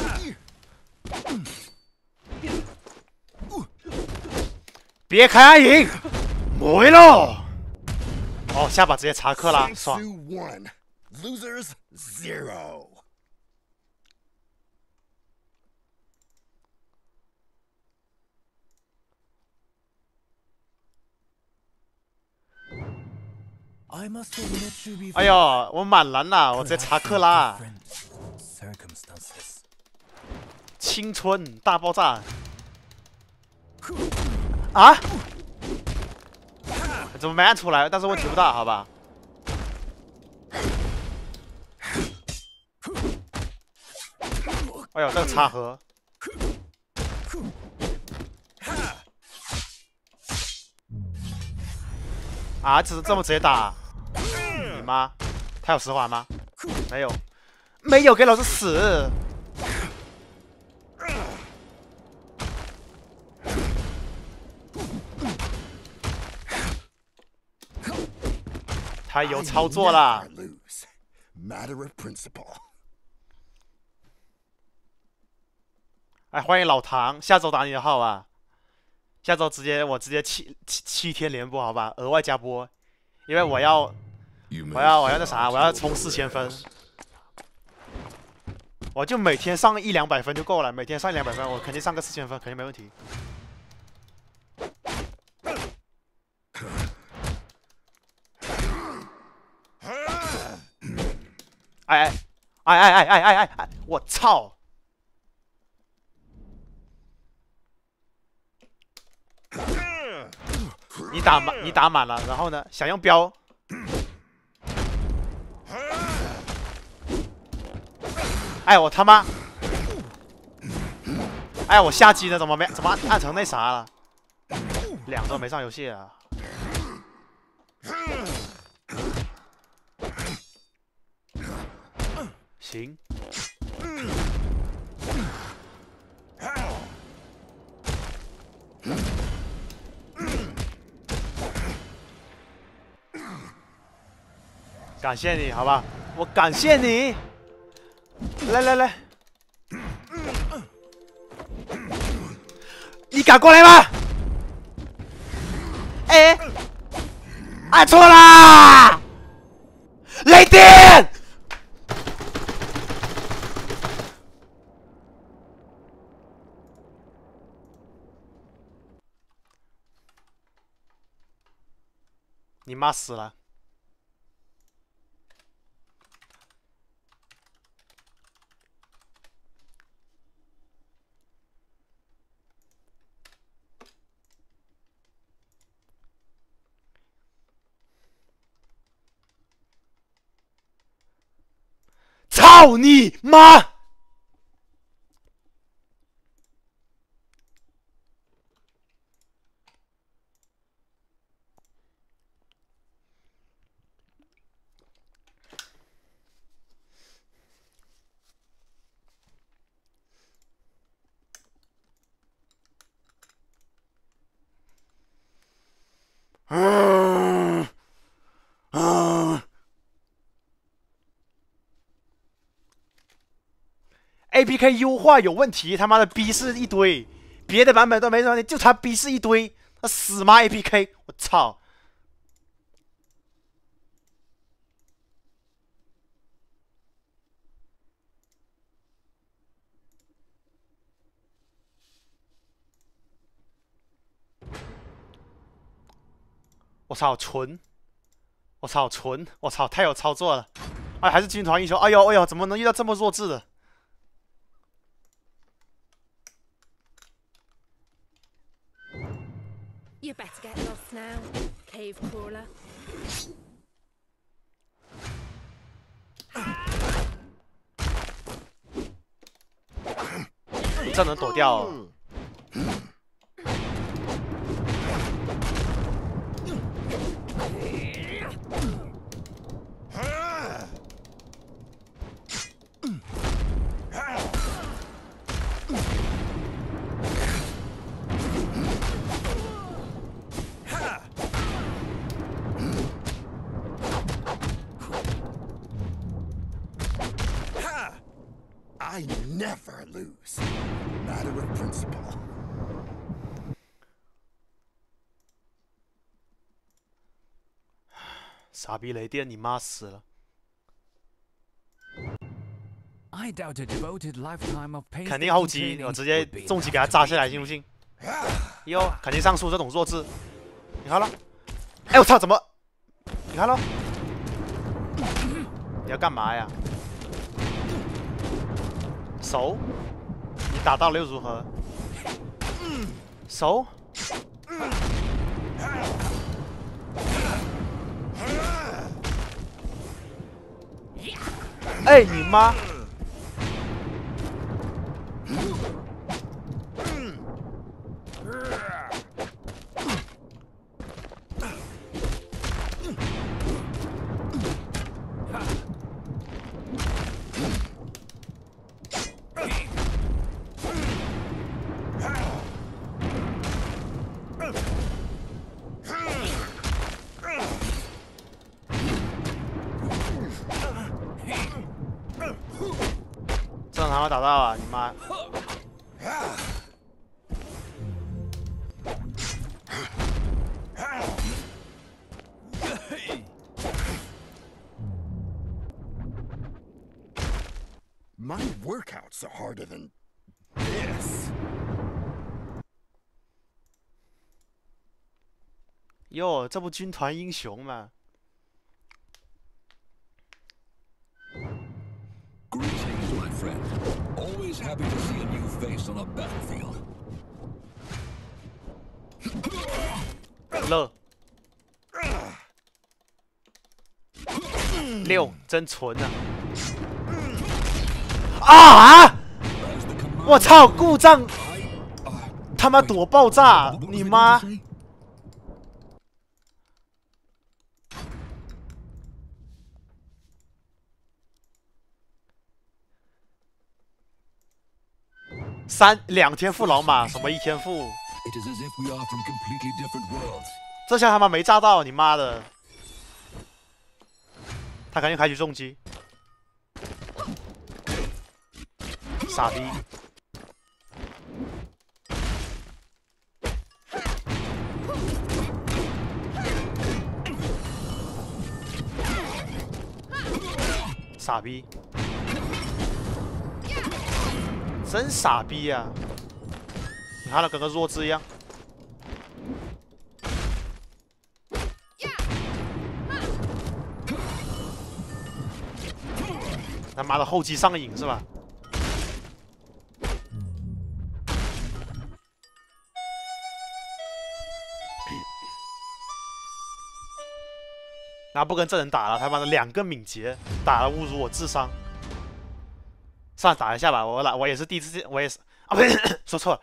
别开暗影，没了。哦，下把直接查克拉，爽。 Losers zero. I must admit you be 哎呦，我满蓝了，我直接查克拉。青春大爆炸！啊？怎么没按出来？但是问题不大，好吧？哎呦，这个插盒！啊，只是这么直接打？你妈！他有十环吗？没有，没有，给老子死！他有操作啦！哎，欢迎老唐，下周打你的号啊！下周直接我直接七七七天连播，好吧？额外加播，因为我要我要我要那啥，我要冲四千分，我就每天上一两百分就够了，每天上一两百分，我肯定上个四千分，肯定没问题。哎哎哎哎哎哎哎哎哎！我操！你打满，你打满了，然后呢？想用标？哎，我他妈！哎，我下机了，怎么没？怎么按成那啥了？两周没上游戏啊！行。 感谢你，好吧，我感谢你。来来来，你敢过来吗？哎，按错啦！雷电！你妈死了！操你妈！嗯嗯 ，A P K 优化有问题，他妈的逼是一堆，别的版本都没问题，就他逼是一堆，他死妈 A P K， 我操！我操，纯！我操，纯！我操，太有操作了！哎，还是军团英雄！哎呦哎呦，怎么能遇到这么弱智的？ You better get lost now, cave crawler. 这能躲掉、哦？ I never lose. Matter of principle. 傻逼雷电，你妈死了！ I doubt a devoted lifetime of painstaking 肯定后期，我直接重击给他炸下来，信不信？哟，肯定上述这种弱智，你看了？哎，我操，怎么？你看了？你要干嘛呀？手？你打到了又如何？手？哎，你妈！ 这种他妈打到啊！你妈！ My workouts are harder than this. 哟，这不军团英雄吗？ Greetings, my friend. Always happy to see a new face on a battlefield. 乐。六，真纯啊！啊！我操，故障！他妈躲爆炸！你妈！ 三两天赋老马，什么一天赋？这下他妈没炸到，你妈的！ 他肯定开局重击，傻逼！傻逼！真傻逼呀、啊！你看他跟个弱智一样。 他妈的后期上瘾是吧？那不跟这人打了，他妈的两个敏捷打了侮辱我智商。算了，打一下吧，我来，我也是第一次，我也是啊，不是说错了。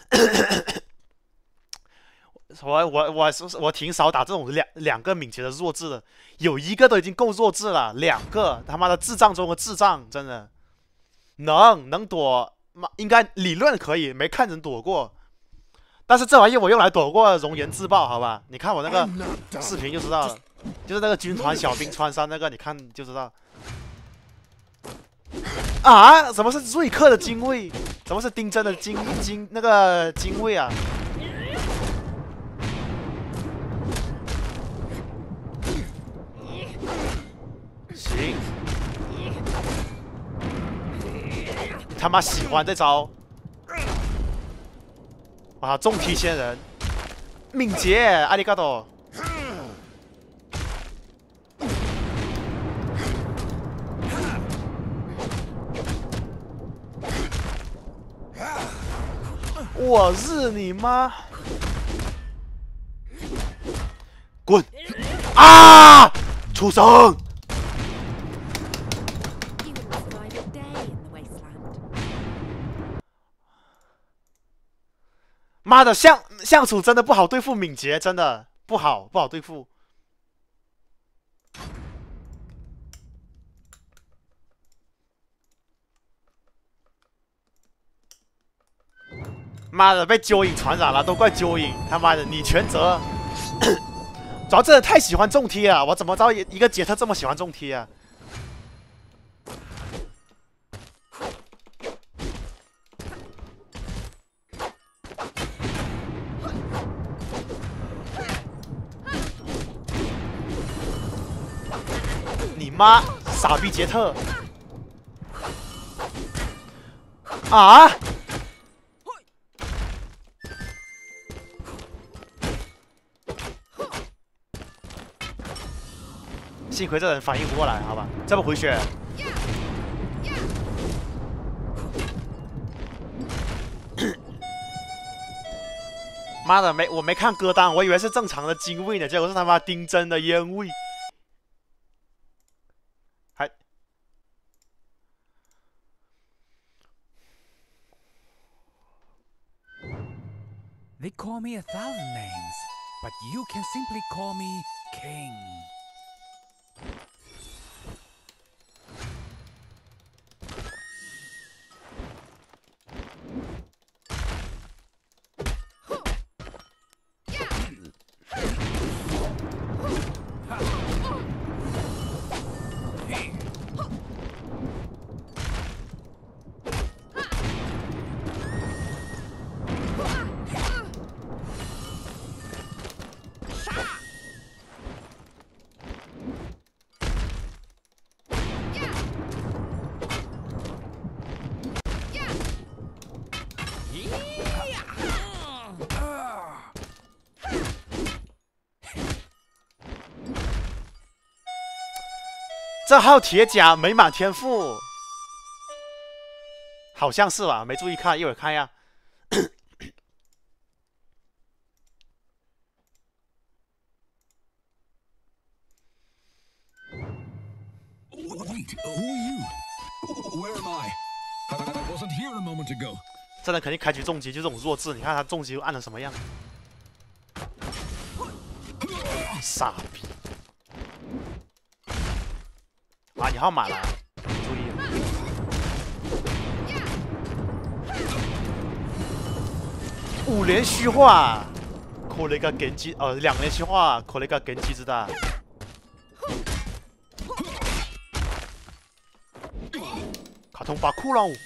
我我我是我挺少打这种两两个敏捷的弱智的，有一个都已经够弱智了，两个他妈的智障中的智障，真的能能躲，妈应该理论可以，没看人躲过。但是这玩意我用来躲过熔岩自爆，好吧？你看我那个视频就知道了，就是那个军团小兵穿山那个，你看就知道。啊？怎么是瑞克的精卫？怎么是丁真的精精那个精卫啊？ 行，他妈喜欢这招！啊，重踢仙人，敏捷，阿里嘎多！我日你妈！滚！啊！畜生！ 妈的，相相处真的不好对付，敏捷真的不好，不好对付。妈的，被蚯蚓传染了，都怪蚯蚓！他妈的，你全责。主要这人太喜欢重踢了，我怎么知道一个杰特这么喜欢重踢啊？ 你妈，傻逼杰特！啊！幸亏这人反应不过来，好吧，这么回血。妈的，没我没看歌单，我以为是正常的精卫呢，结果是他妈丁真的烟味。 还 They call me a thousand names, but you can simply call me King.这号铁甲美满天赋，好像是吧？没注意看，一会儿看一下。 Wait, who are you? Where am I? I wasn't here a moment ago. 这人肯定开局重击，就这种弱智，你看他重击按成什么样？傻逼！啊，你号码了，注意。五连虚化，これがgenji，呃，两连虚化，これがgenji之大。 卡通把酷浪舞。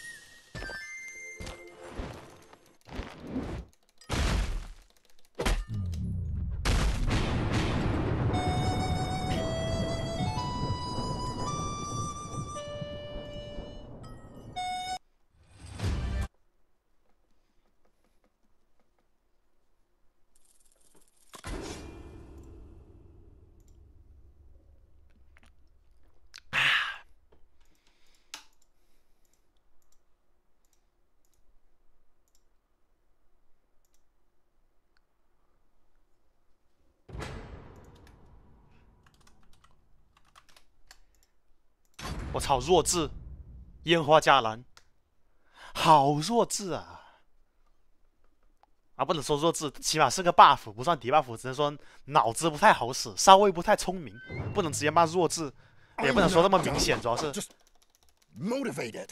我操，弱智！烟花伽蓝，好弱智啊！啊，不能说弱智，起码是个 buff， 不算低 buff， 只能说脑子不太好使，稍微不太聪明，不能直接骂弱智，也不能说那么明显，主要是 motivated。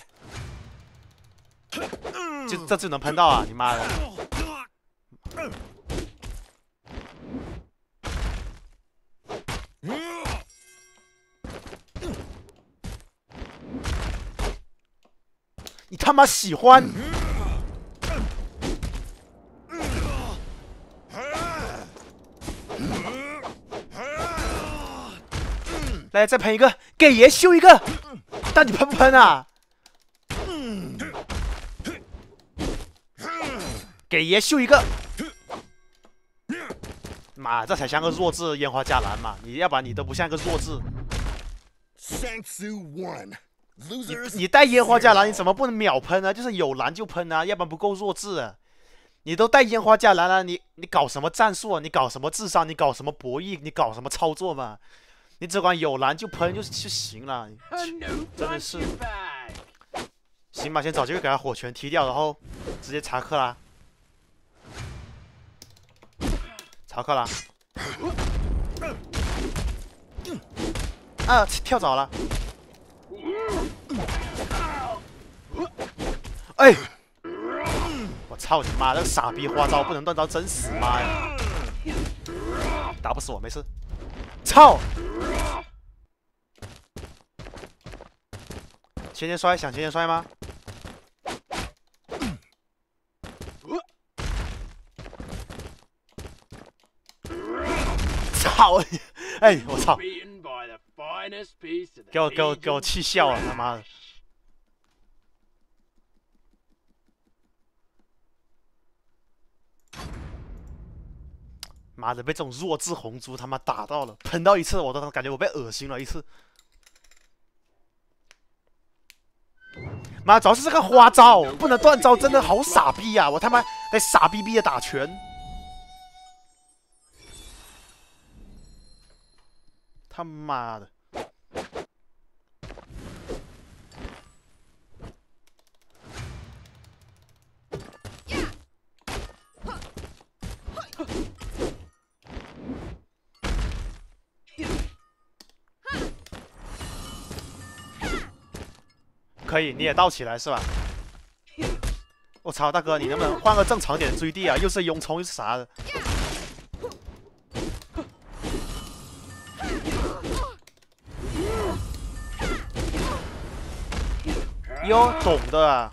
就这就能喷到啊！你妈的！你他妈喜欢？来，再喷一个，给爷秀一个，但你喷不喷啊？给爷秀一个！妈，这才像个弱智烟花伽蓝嘛！你要不然你都不像个弱智。你你带烟花伽蓝，你怎么不能秒喷呢？就是有蓝就喷啊，要不然不够弱智啊！你都带烟花伽蓝了，你你搞什么战术啊？你搞什么智商？你搞什么博弈？你搞什么操作嘛？你只管有蓝就喷就就行了，真的是。行吧，先找机会给他火拳踢掉，然后直接查克拉，查克拉。啊，跳蚤了！哎，我操你妈！这个傻逼花招不能断招，真死妈呀！打不死我，没事。操！前前摔，想前前摔吗？操！哎，我操！给我给我给我气笑了，他妈的！妈的，被这种弱智红猪他妈打到了，喷到一次我都感觉我被恶心了一次。妈，主要是这个花招不能断招，真的好傻逼呀、啊！我他妈在傻逼逼的打拳，他妈的！可以，你也倒起来是吧？我操，大哥，你能不能换个正常点追地啊？又是庸冲又是啥的？哟，懂的啊！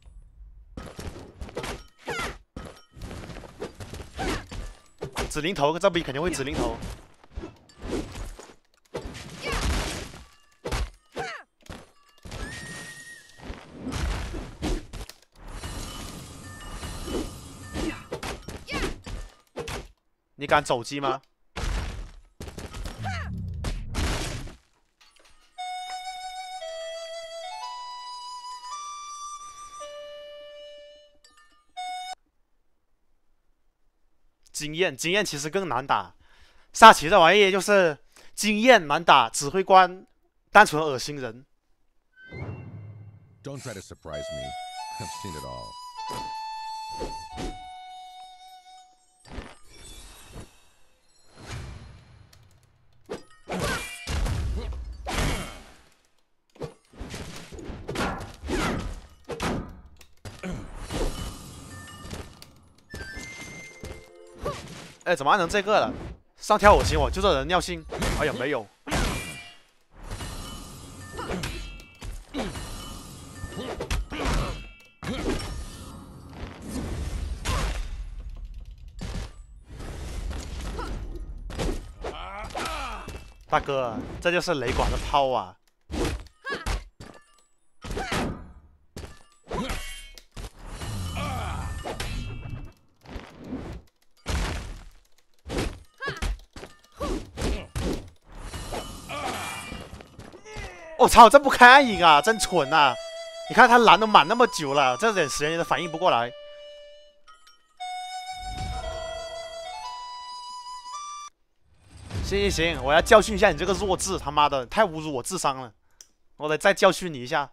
指零头，这逼肯定会指零头。你敢走击吗？经验，经验其实更难打。下棋这玩意就是经验难打，指挥官单纯恶心人。 Don't try to surprise me. I've seen it all. 哎，怎么按成这个了？上跳我行我就这人尿性，哎呀没有。 大哥，这就是雷管的炮啊！我、哦、操，这不开暗影啊，真蠢啊！你看他蓝都满那么久了，这点时间都反应不过来。行行行，我要教训一下你这个弱智，他妈的，太侮辱我智商了！我得再教训你一下。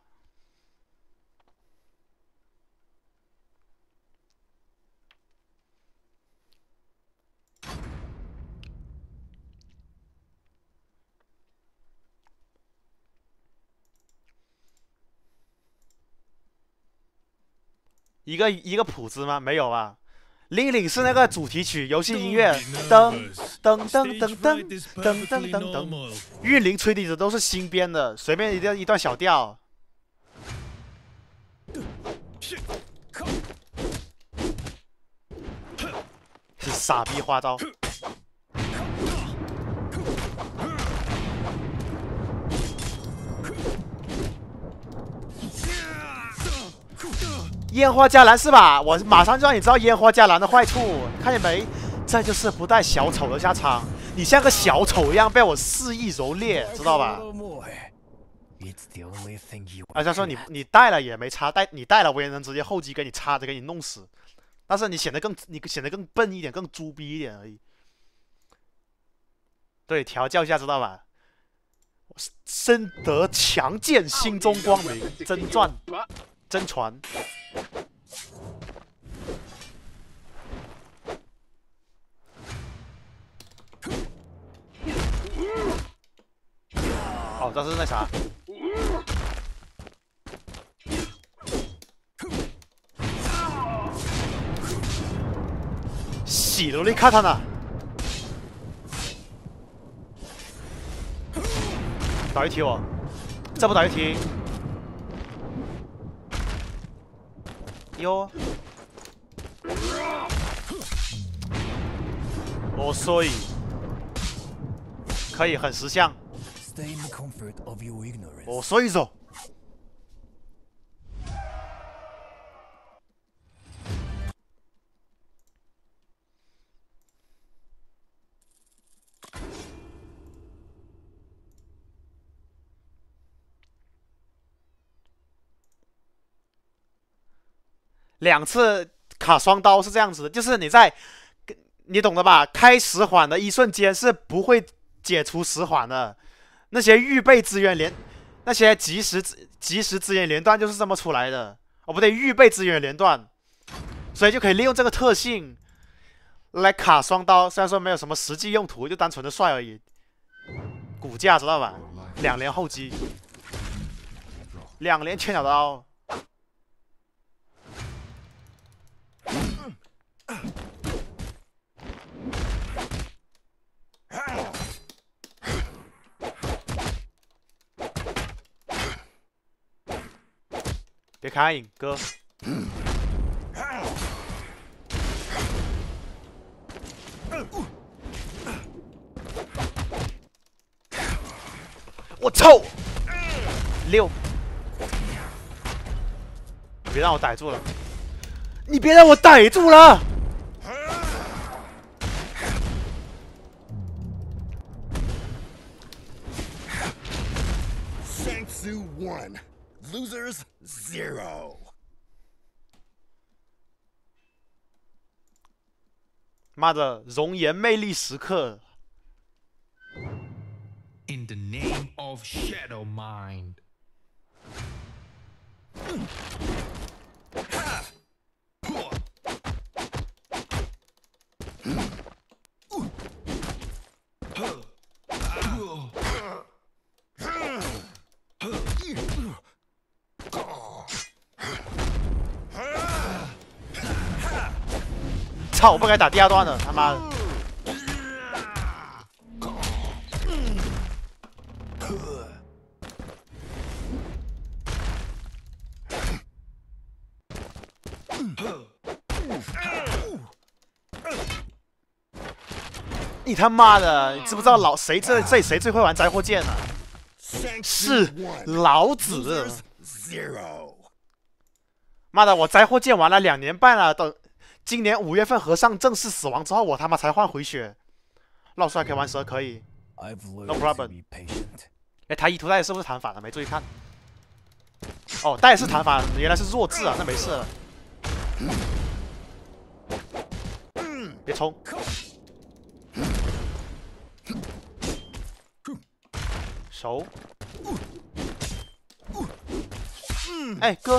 一个一个谱子吗？没有吧。Ling Ling是那个主题曲，游戏音乐，噔噔噔噔噔噔噔噔噔。玉林吹笛子都是新编的，随便一段一段小调。是傻逼花招。烟花加蓝是吧？我马上就让你知道烟花加蓝的坏处，看见没？这就是不带小丑的下场。你像个小丑一样被我肆意蹂躏，知道吧？而且说你你带了也没差，带你带了我也能直接后击给你插着给你弄死，但是你显得更你显得更笨一点，更猪逼一点而已。对，调教一下知道吧？深得强健，心中光明，真传真传。哦，这是那啥。喜萝莉卡塔呢？打一题我，这不打一题。哟。哦，所以可以很识相。哦，所以说。两次卡双刀是这样子的，就是你在，你懂的吧？开十环的一瞬间是不会解除十环的，那些预备资源连，那些即时即时资源连段就是这么出来的。哦，不对，预备资源连段，所以就可以利用这个特性来卡双刀。虽然说没有什么实际用途，就单纯的帅而已。骨架知道吧？两连后击，两连千鸟刀。别开暗影，哥。我操！六，别让我逮住了！你别让我逮住了！ Shang-Tzu one, losers zero. 妈的，容颜魅力时刻。 In the name of Shadow Mind. 操！我不该打第二段的，他妈的！ 你他妈的，你知不知道老谁这这里谁最会玩灾祸剑呢、啊？是老子。妈的，我灾祸剑玩了两年半了，等今年五月份和尚正式死亡之后，我他妈才换回血。老帅可以玩蛇可以 ，no problem。哎，他一图带是不是弹反了？没注意看。哦，带是弹反，原来是弱智啊，那没事了。别冲！手。哎，哥。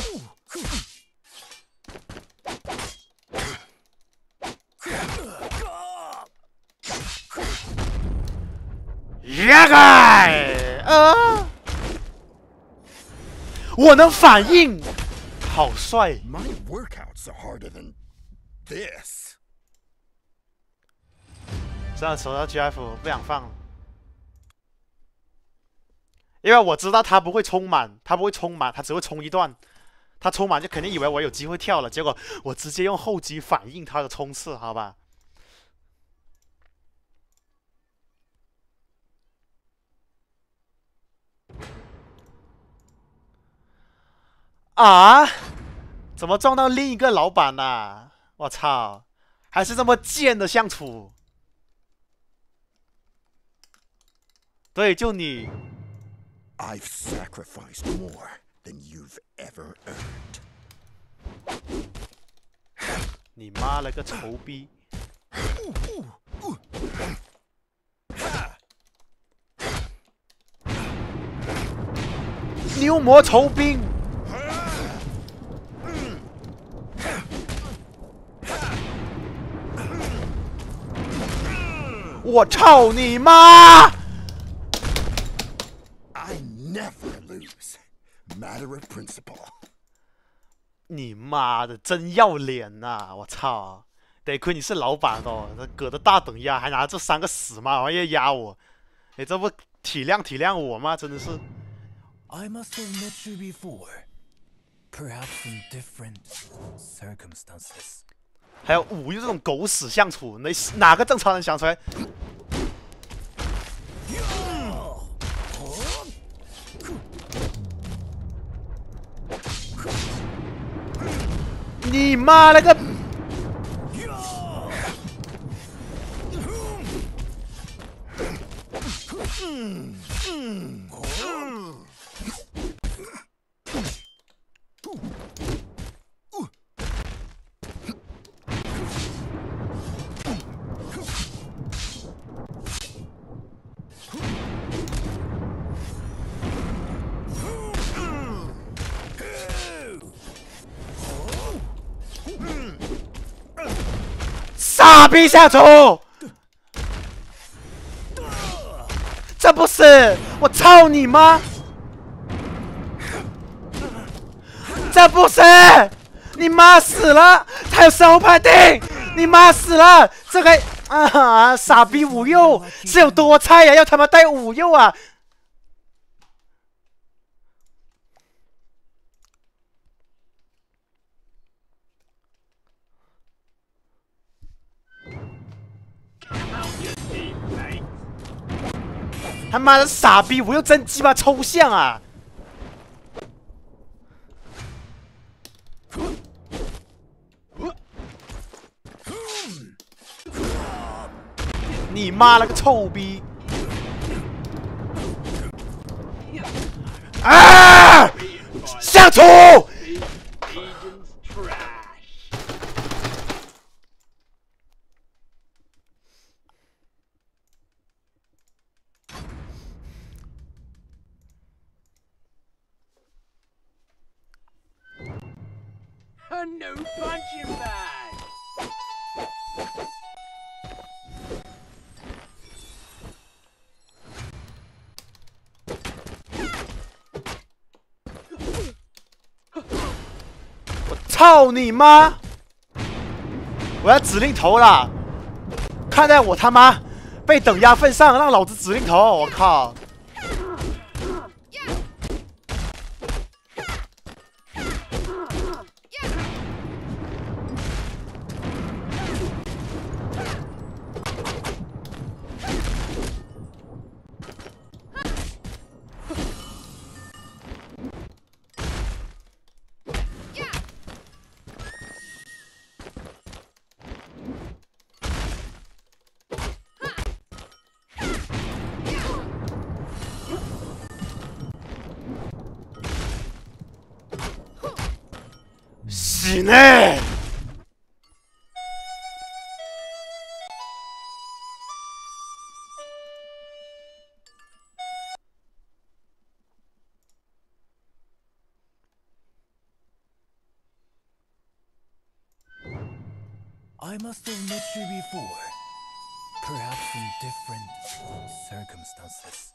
耶该！啊！我能反应，好帅。 My workouts are harder than this. 这样手到 G F 不想放，因为我知道他不会充满，他不会充满，他只会充一段。他充满就肯定以为我有机会跳了，结果我直接用后击反应他的冲刺，好吧？啊！怎么撞到另一个老板呢、啊？我操！还是这么贱的相处。对，就你。 I've sacrificed more than you've ever earned. 你妈了个臭逼！牛魔酬兵！我操你妈！ I never lose. Matter of principle. 你妈的，真要脸呐、啊！我操，得亏你是老板哦，这搁的大等压，还拿这三个死妈玩意压我，你这不体谅体谅我吗？真的是。 I must have met you before, perhaps in different circumstances. 还有五玉这种狗屎相处，哪哪个正常人想出来？你妈了个！傻逼下厨！这不是我操你妈！这不是你妈死了，他有生物判定，你妈死了，这个啊傻逼五幼是有多菜呀？要他妈带五幼啊！ 他妈的傻逼！我又真鸡巴抽象啊！你妈了个臭逼！啊！下厨！ A new punching bag. 我操你妈！我要指令头了！看在我他妈被等压份上，让老子指令头！我靠！ 行呢。 I must have met you before, perhaps in different circumstances.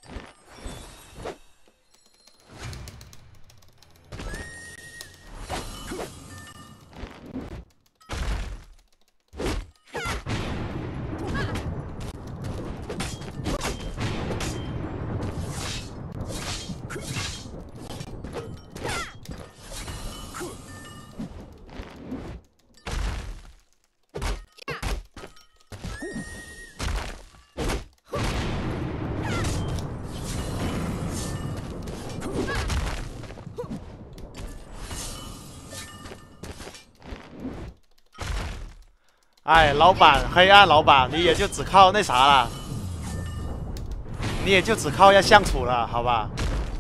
哎，老板，黑暗老板，你也就只靠那啥了，你也就只靠要相处了，好吧？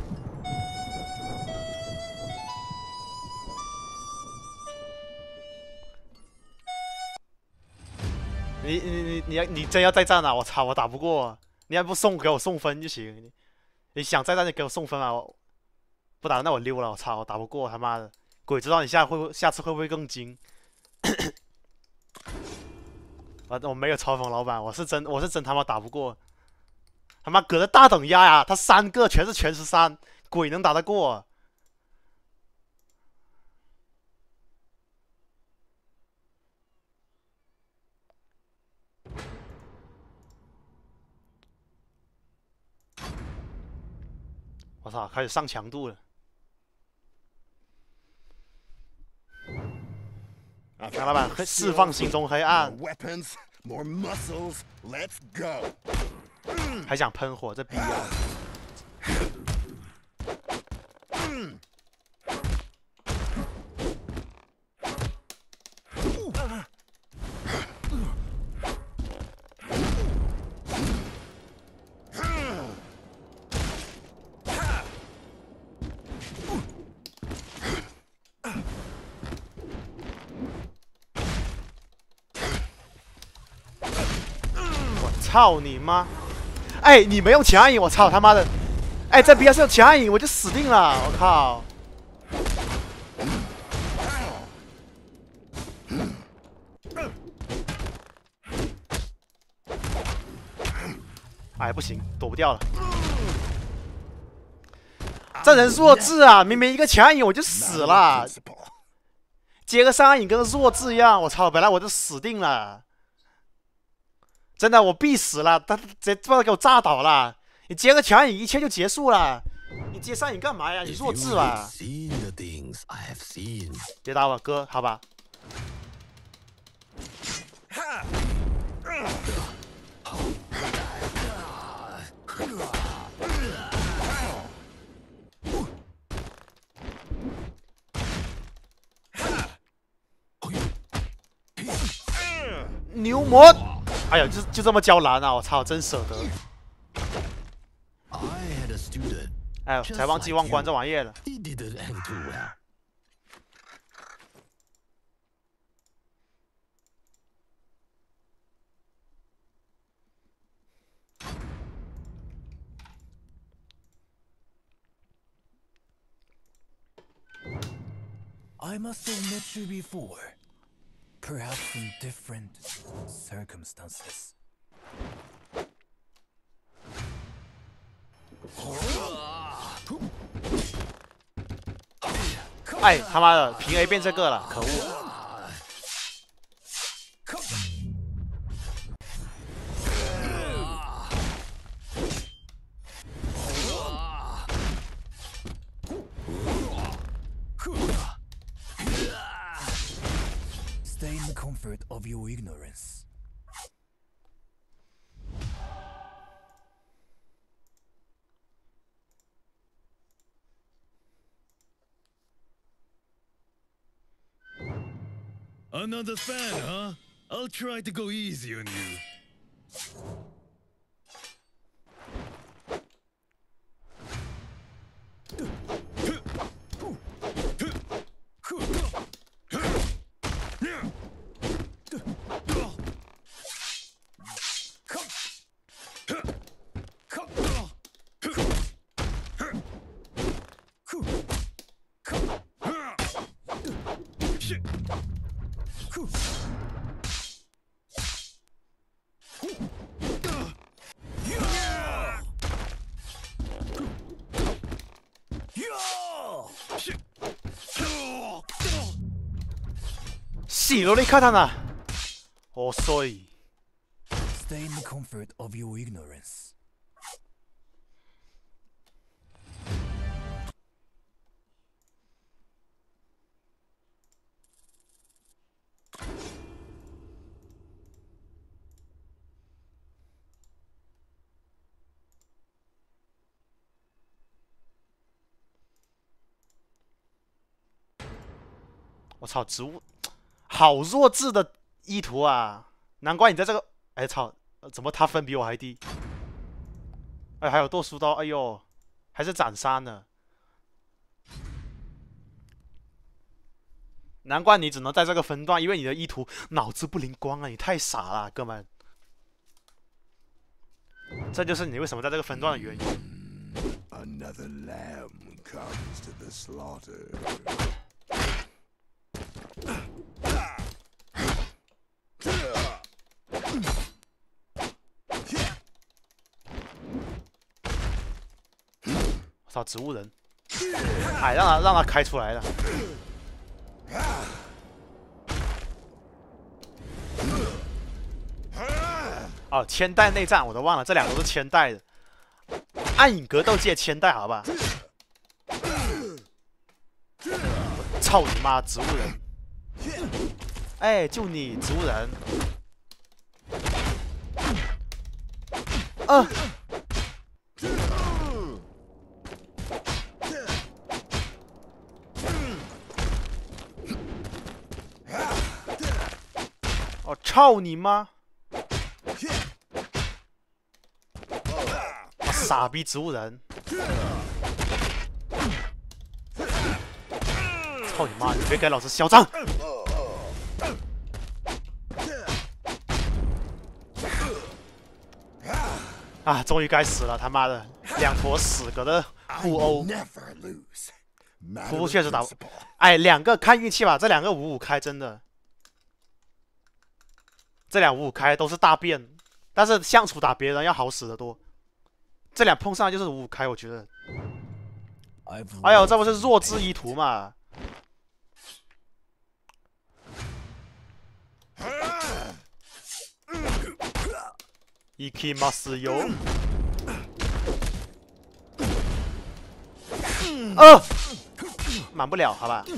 你你你你要你真要再战啊！我操，我打不过，你还不送给我送分就行。你你想再战就给我送分啊！我不打那我溜了，我操，我打不过，他妈的，鬼知道你下会不下次会不会更精？啊！我没有嘲讽老板，我是真我是真他妈打不过，他妈隔着大等压呀！他三个全是全十三，鬼能打得过？我操，开始上强度了。杨老板，释放心中黑暗。还想喷火，这逼啊！操你妈！哎，你没用强引，我操他妈的！哎，这逼要是有强引，我就死定了！我靠！哎，不行，躲不掉了。这人弱智啊！明明一个强引我就死了，接个上引跟个弱智一样，我操！本来我就死定了。真的，我必死了！他直接不知道给我炸倒了。你接个强引一切就结束了，你接上引干嘛呀？你弱智吧！别打我哥，好吧？牛魔！哎呀，就就这么交蓝啊！我操，真舍得。哎呦，才忘记忘关这玩意儿了。 I must have met you before, perhaps in different circumstances. 哎，他妈的，平 A 变这个了，可恶！ Stay in the comfort of your ignorance. Another fan, huh? I'll try to go easy on you. 死咯！你卡塔呐，我衰。 Stay in the comfort of your ignorance. 我操，植物好弱智的意图啊！难怪你在这个……哎操，怎么他分比我还低？哎，还有剁书刀，哎呦，还是斩杀呢！难怪你只能在这个分段，因为你的意图脑子不灵光啊！你太傻了，哥们。这就是你为什么在这个分段的原因。 Another lamb comes to the slaughter. 我操，植物人！哎，让他让他开出来了。哦，千代内战我都忘了，这两个都是千代的。暗影格斗界千代，好吧？操你妈，植物人！哎，就你植物人！呃。 我、哦、操你妈！我傻逼植物人！操你妈！你别给老子嚣张！啊，终于该死了！他妈的，两坨屎搁这互殴，图确实打不，哎，两个看运气吧，这两个五五开真的。 这俩五五开都是大便，但是相处打别人要好使得多。这俩碰上就是五五开，我觉得。哎呦，这不是弱智一图嘛？一 k 马斯油。呃，满不了，好吧。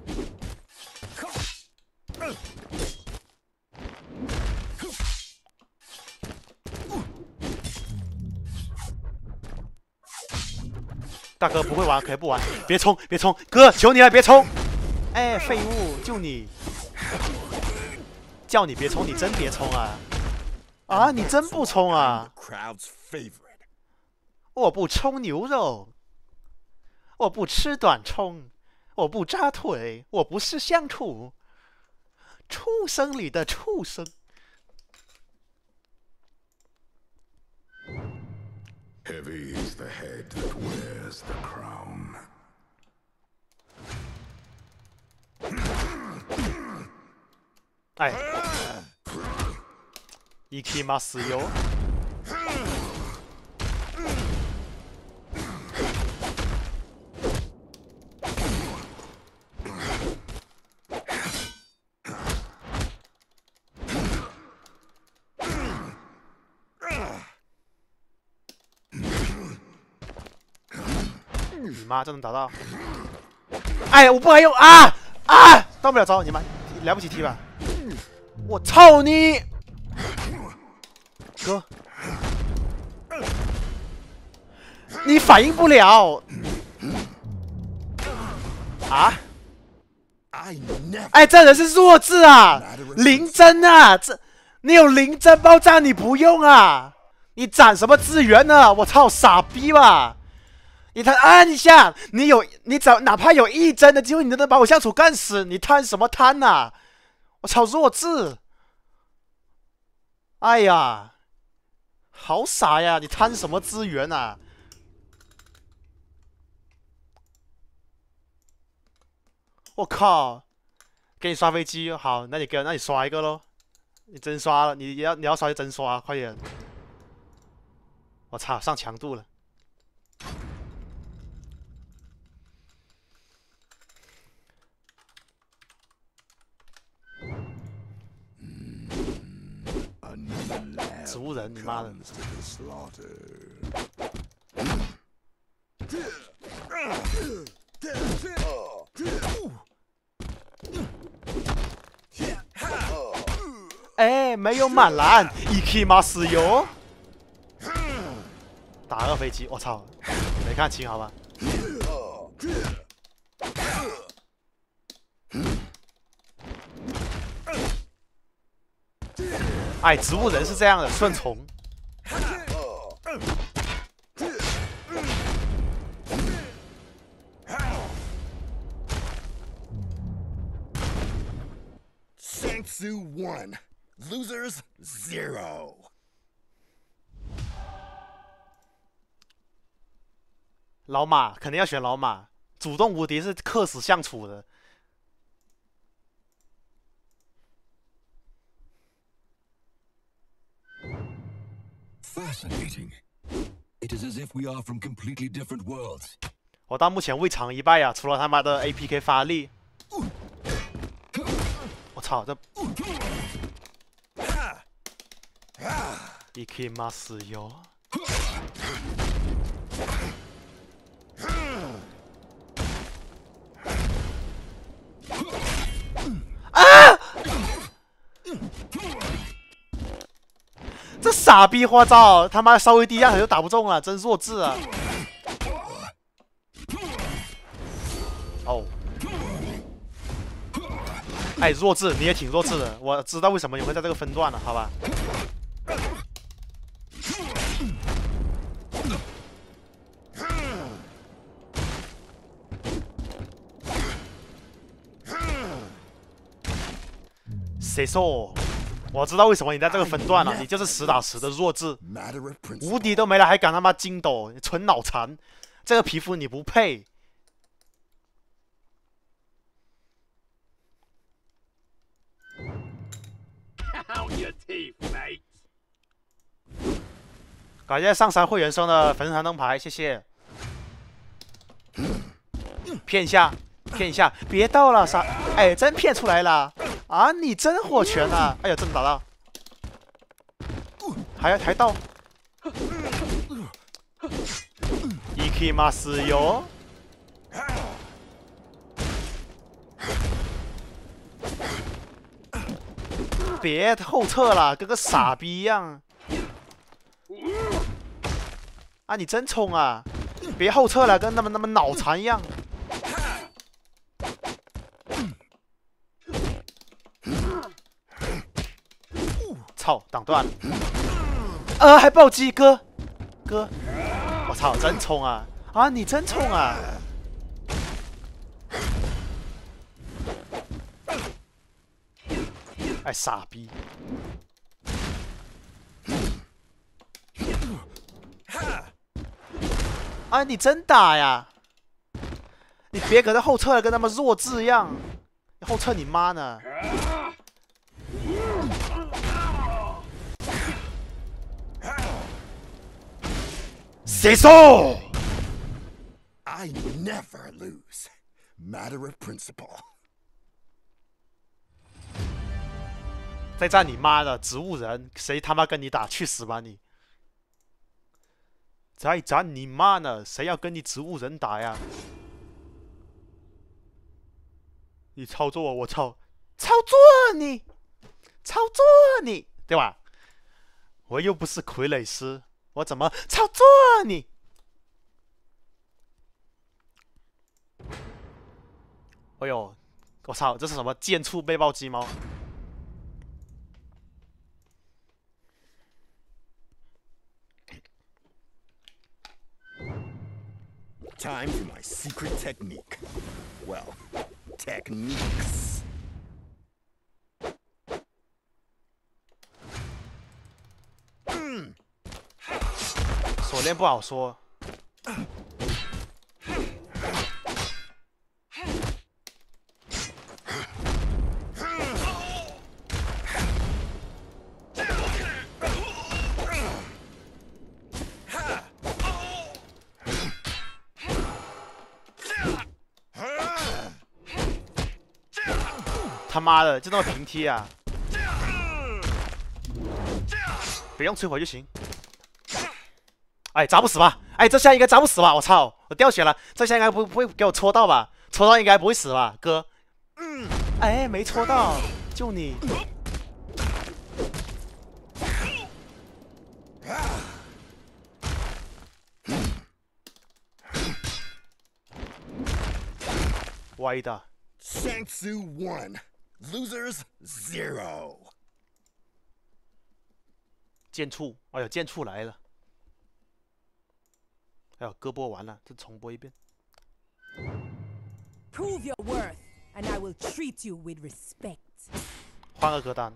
大哥不会玩可以不玩，别冲别冲，哥求你了别冲！哎，废物，就你，叫你别冲，你真别冲啊！啊，你真不冲啊！我不冲牛肉，我不吃短冲，我不扎腿，我不是相处，畜生里的畜生。 Heavy is the head that wears the crown. 哎，一 k 马斯油。你妈，这能打到？哎，我不敢用啊啊！到不了招，你妈来不及踢吧？我操你！哥，你反应不了啊！哎，这人是弱智啊！零帧啊！这你有零帧爆炸你不用啊！你攒什么资源呢？我操，傻逼吧！ 你他按一下，你有你找哪怕有一帧的机会，你都能把我相处干死，你贪什么贪呐、啊？我操，弱智！哎呀，好傻呀！你贪什么资源啊？我靠， 给你刷飞机，好，那你给，那你刷一个喽。你真刷了，你要你要刷就真刷，快点！我操，上强度了。植物人，你妈的！哎，没有满蓝，一 K 吗？石油。打个飞机，我操！没看清，好吧。哎，植物人是这样的，顺从。 Shangsu one, losers zero. 老马肯定要选老马，主动无敌是克死相处的。 Fascinating. It is as if we are from completely different worlds. 我到目前未尝一败呀、啊，除了他妈的 A P K 发力。我操，这一 K 吗？死油！啊！这傻逼花招，他妈稍微低压就打不中了，真弱智啊！哦，哎，弱智，你也挺弱智的，我知道为什么你会在这个分段了，好吧？谁说？我知道为什么你在这个分段了，你就是实打实的弱智，无敌都没了还敢他妈筋斗，纯脑残，这个皮肤你不配。感谢上山会员送的粉丝团灯牌，谢谢。骗一下，骗一下，别逗了，傻，哎，真骗出来了。啊！你真火拳啊！哎呀，真打到，还还到，一 K 吗？石油，别后撤了，跟个傻逼一样。啊！你真冲啊！别后撤了，跟他们那么脑残一样。操，挡断了！呃，还暴击哥，哥，我操，真冲啊！啊，你真冲啊！哎，傻逼！啊，你真打呀！你别搁这后撤了，跟他们弱智一样！你后撤你妈呢！谁说 I never lose. Matter of principle. 再战你妈的植物人，谁他妈跟你打？去死吧你！再战你妈呢？谁要跟你植物人打呀？你操作我，我操！操作你，操作你，对吧？我又不是傀儡师。我怎么操作你？哎呦，我操！这是什么剑触背包鸡猫？ Time for my secret technique. Well, techniques. 嗯，锁链不好说。 他妈的，就那么平踢啊！别用摧毁就行。哎，砸不死吧？哎，这下应该砸不死吧？我操，我掉血了，这下应该不不会给我戳到吧？戳到应该不会死吧，哥？哎，没戳到，就你。歪的。 Shang-Tsu one, losers zero. 剑触，哎呦，剑触来了。哎呦，歌播完了，再重播一遍。 Prove your worth, and I will treat you with respect. 换个歌单。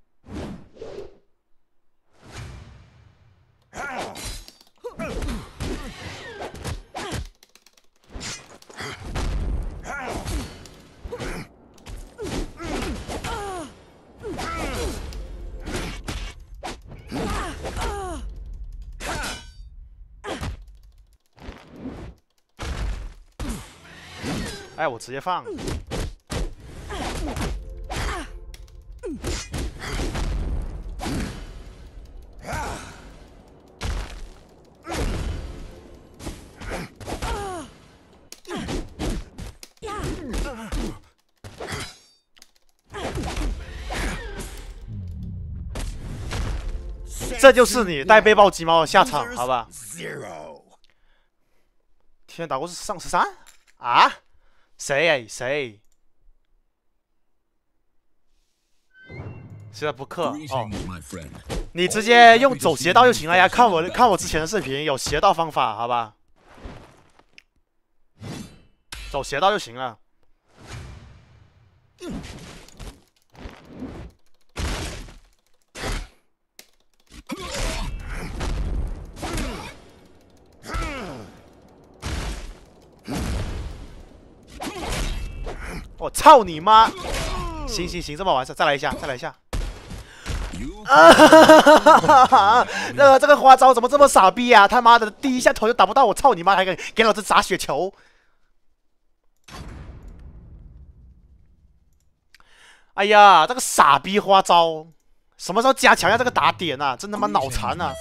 哎，我直接放。这就是你带背包鸡猫的下场，好吧？天，打过是上十三啊？谁哎谁？现在不氪哦，你直接用走邪道就行了呀！看我看我之前的视频，有邪道方法，好吧？走邪道就行了。我操你妈！行行行，这么完事，再来一下，再来一下。啊哈哈哈！这个这个花招怎么这么傻逼啊？他妈的，第一下头就打不到我，操你妈！还给给老子砸雪球！哎呀，这个傻逼花招，什么时候加强一下这个打点啊？真他妈脑残啊！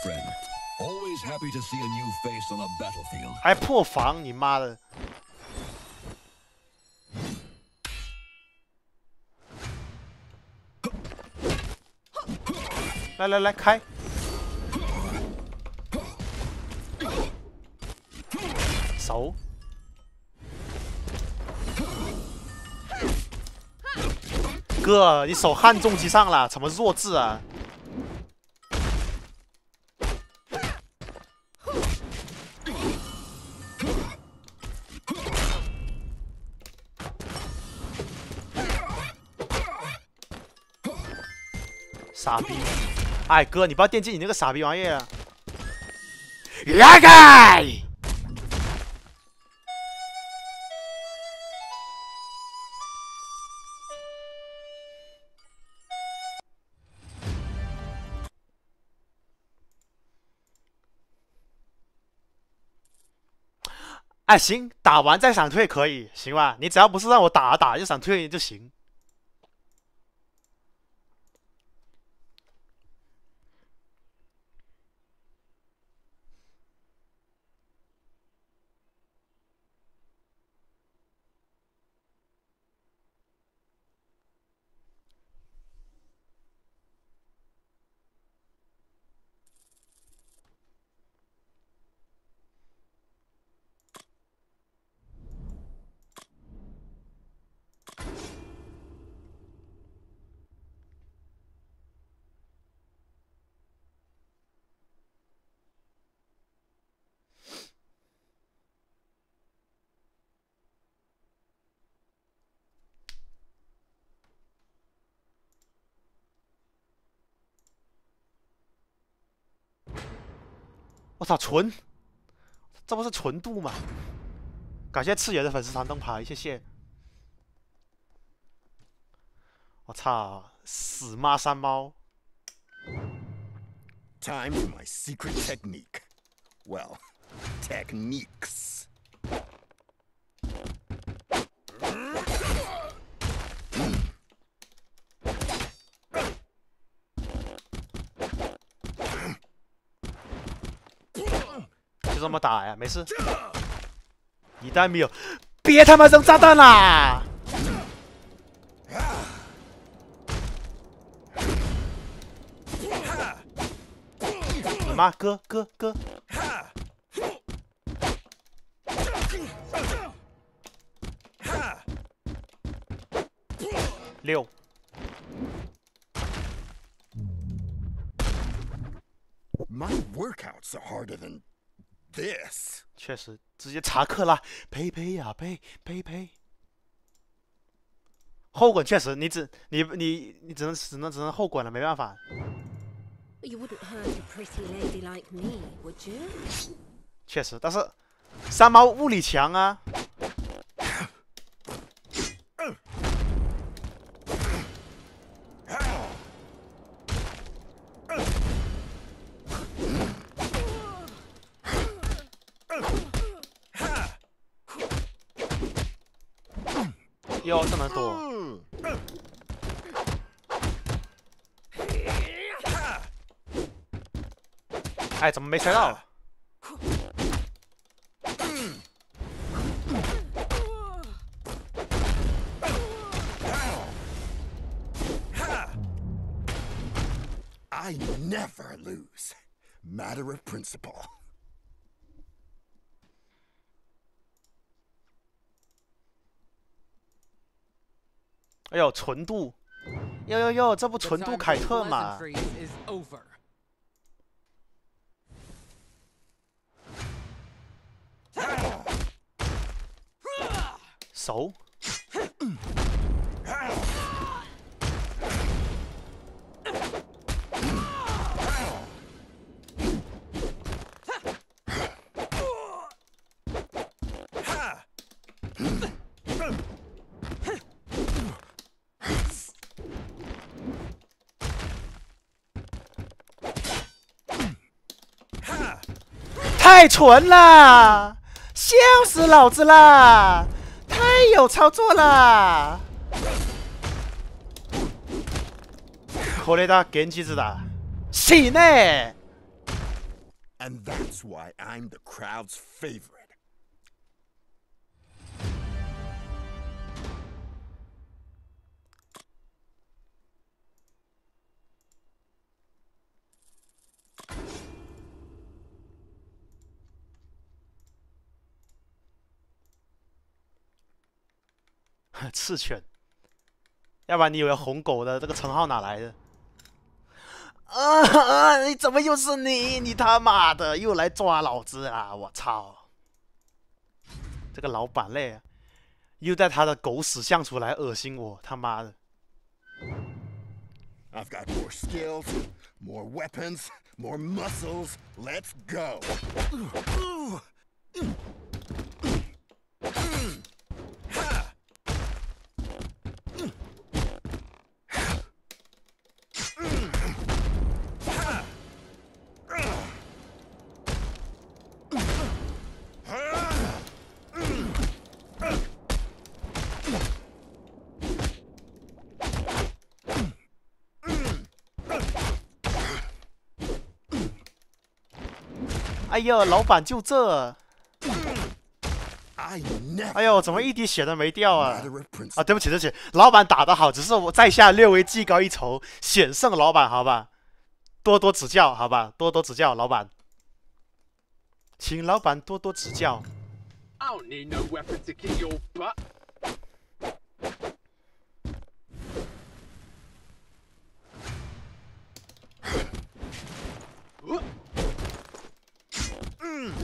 还破防，你妈的！ 来来来，开！手，哥，你手焊重击上了，怎么弱智啊？傻逼！哎，哥，你不要惦记你那个傻逼玩意儿。来开！哎，行，打完再闪退可以，行吧？你只要不是让我打打就闪退就行。 我操，纯，这不是纯度吗？感谢赤爷的粉丝团灯牌，谢谢。我操，死妈山猫。 Time for my secret technique. Well, techniques. 这么打呀，没事。一旦没有，别他妈扔炸弹啦！你妈，哥哥哥！六。 My workouts are harder than this. 确实，直接查克拉，呸呸呀呸呸呸。后滚确实，你只你你你只能只能只能后滚了，没办法。 You wouldn't hurt a pretty lady like me, would you? 确实，但是三毛物理强啊。哟，这么多！哎，怎么没猜到？ I never lose. Matter of principle. 哎呦，纯度！哟哟哟，这不纯度凯特吗？熟。 太纯了，笑死老子啦！太有操作了。これだ現実だ。死ね。 And that's why I'm the crowd's favorite. 赤犬，要不然你以为红狗的这个称号哪来的？啊啊！你怎么又是你？你他妈的又来抓老子啊！我操！这个老板嘞，又带他的狗屎相处来恶心我，他妈的！ I've got more skills, more weapons, more muscles. Let's go. 哎呦，老板就这！哎呦，怎么一滴血都没掉啊？啊，对不起，对不起，老板打得好，只是我在下略微技高一筹，险胜老板，好吧？多多指教，好吧？多多指教，老板，请老板多多指教。 I don't need no weapon to kick your butt. Mm.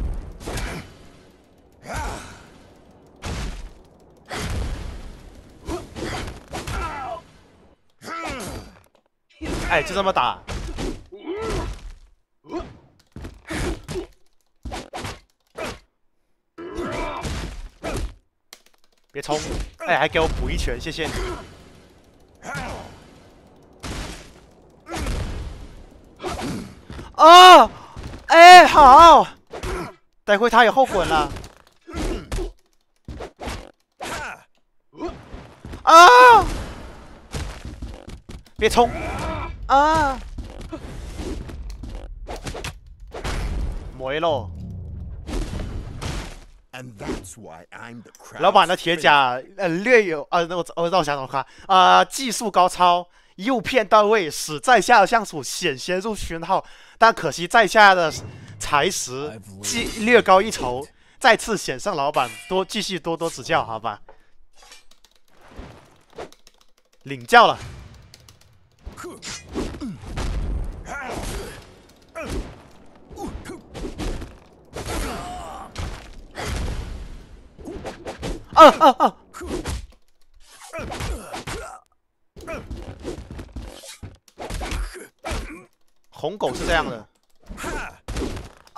哎，就这么打。别冲！哎，还给我补一拳，谢谢你。哦，哎，好，待会他也后滚了。啊！别冲！啊！没了。 老板的铁甲呃略有呃，我我让我想想看啊、呃，技术高超，诱骗到位，使在下的相处险些入圈套，但可惜在下的才识技略高一筹，再次险胜老板，多继续多多指教，好吧？领教了。啊啊啊！红狗是这样的。啊！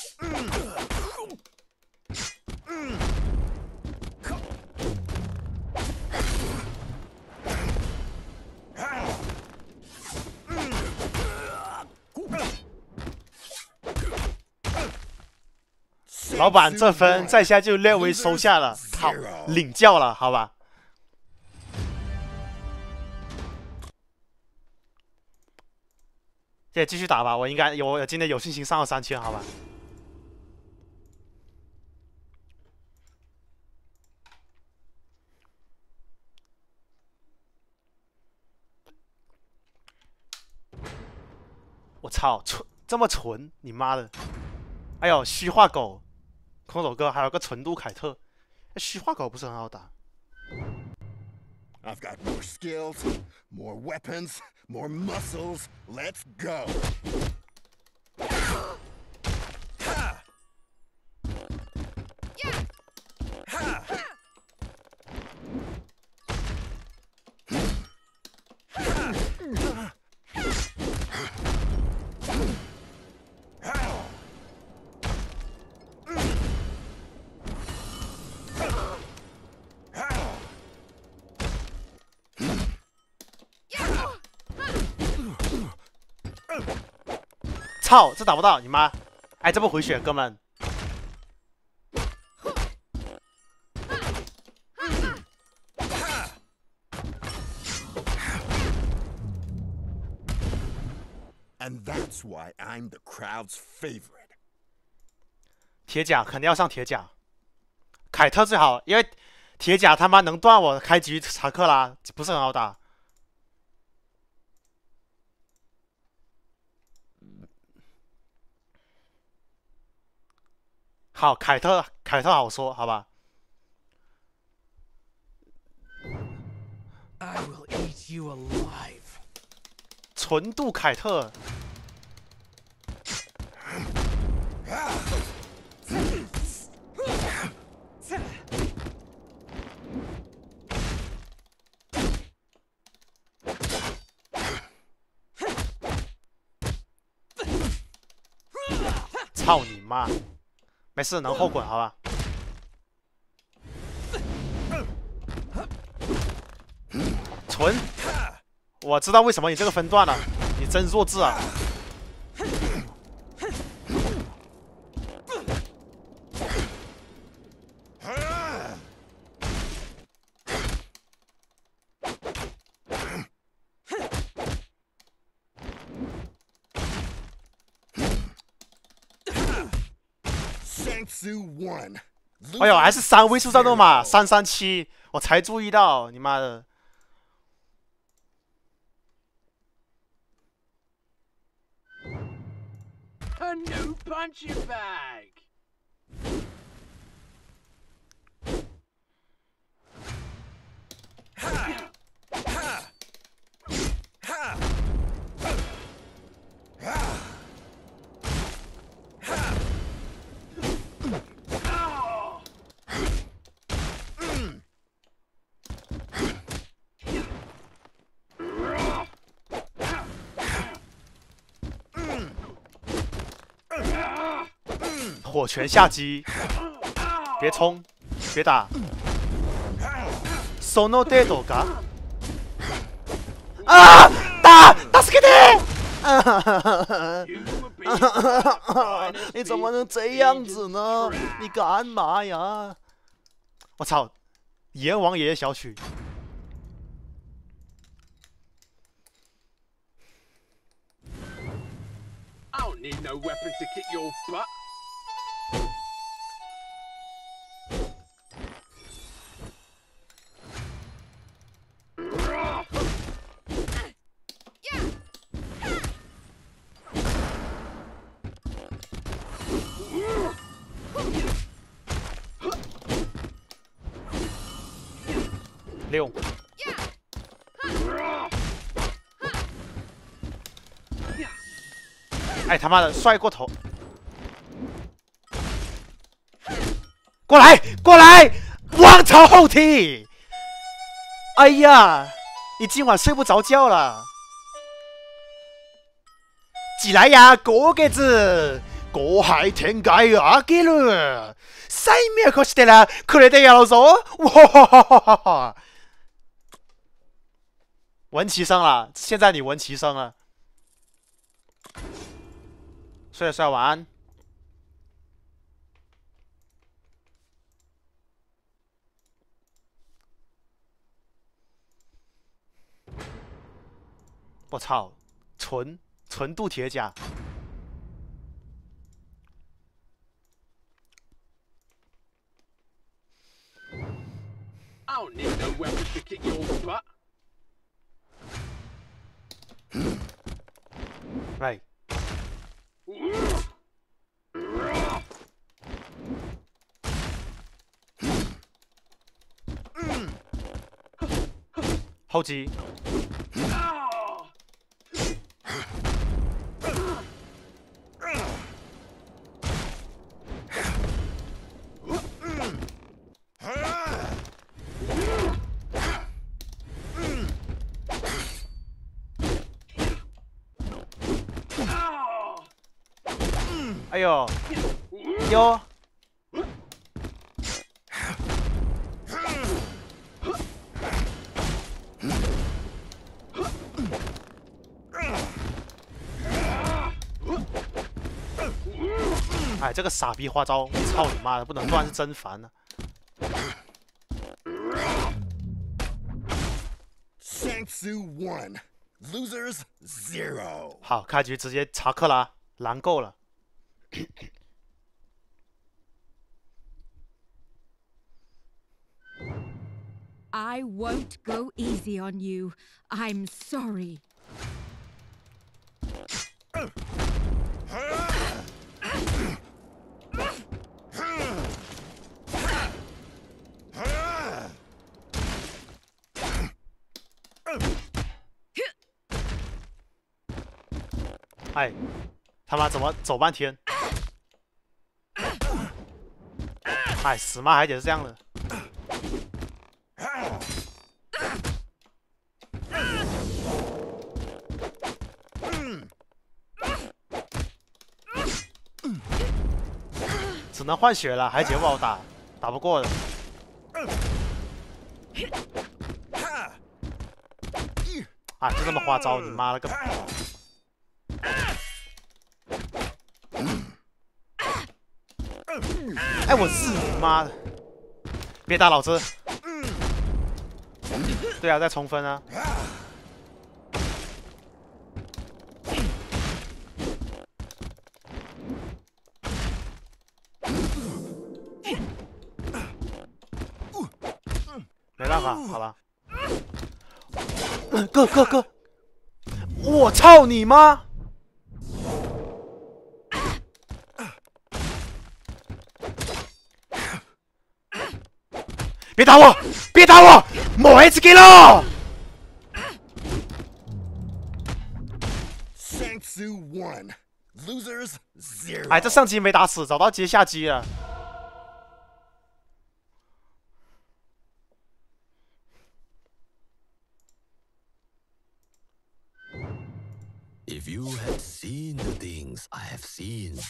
老板，这分在下就略微收下了，好，领教了，好吧。也继续打吧，我应该有，我今天有信心上了三千，好吧。我操，纯这么纯，你妈的！哎呦，虚化狗，空手哥，还有个纯度凯特，虚化狗不是很好打。 I've got more skills, more weapons, more muscles. Let's go. Ha! Yeah! Ha! Ha! 操，这打不到，你妈！哎，这不回血，哥们。 And that's why I'm the crowd's favorite. 铁甲肯定要上铁甲，凯特最好，因为铁甲他妈能断我开局查克拉，不是很好打。好，凯特，凯特好说，好吧。 I will eat you alive. 纯度凯特。操你妈！没事，能后滚，好吧。纯，我知道为什么你这个分段了，你真弱智啊！哎呦，还是三位数战斗码，三三七，我才注意到，你妈的！ A new punching bag. Ha! Ha! Ha! Ha! Ha! Oh! Mm. 火拳下击，别冲，别打。Sono dedo ga？ 啊！打！打死给你！你怎么能这样子呢？你干嘛呀？我操！阎王爷小曲。 I don't need no weapon to kick your butt. 六。哎他妈的，摔过头！过来，过来，王朝后踢！哎呀，你今晚睡不着觉了。起来呀，哥哥子，我係天界阿基魯，西面可是的啦，佢哋要走，哇！闻其声了，现在你闻其声了。睡了睡了，晚安。我操，纯纯度铁甲。 I don't need no weapons to kick your butt. Right. 后击。哎呦，哟！哎，这个傻逼花招，操你妈的，不能断是真烦啊 ！Shangsu one, losers zero。 好，开局直接查克拉，蓝够了。 I won't go easy on you. I'm sorry. 哎，他妈怎么走半天？哎，死妈还得是这样的。只能换血了，还姐不好打，打不过的。啊，就这么花招，你妈了个！哎，我日你妈的！别打老子！对啊，再重分啊！没办法，好吧。哥哥哥！我操你妈！别打我！别打我！莫 H K 了！哎，这上机没打死，找到接下机了。 If you had seen the things I have seen.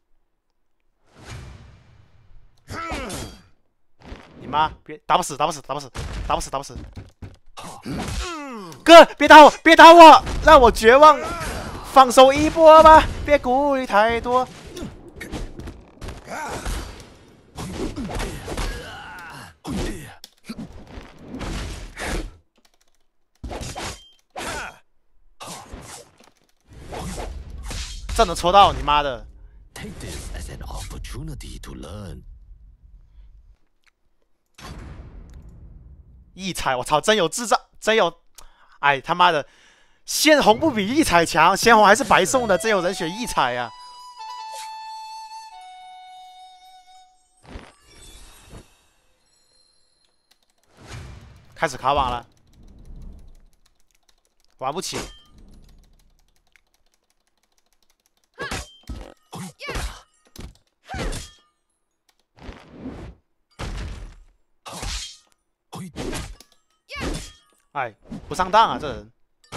你妈！别打不死，打不死，打不死，打不死，打不死！哥，别打我，别打我，让我绝望，放手一搏吧，别顾虑太多。这能抽到你妈的！ Take this as an opportunity to learn. 异彩，我操，真有智障，真有，哎他妈的，鲜红不比异彩强，鲜红还是白送的，真有人选异彩呀、啊！ 开始卡网了，玩不起。哎，不上当啊，这人。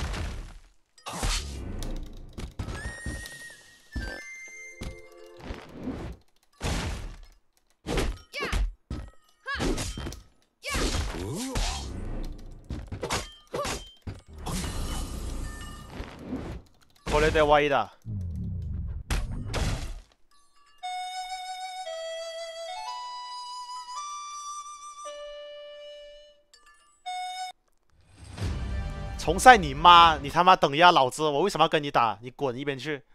これで終わりだ。重赛你妈！你他妈等一下老子！我为什么要跟你打？你滚一边去！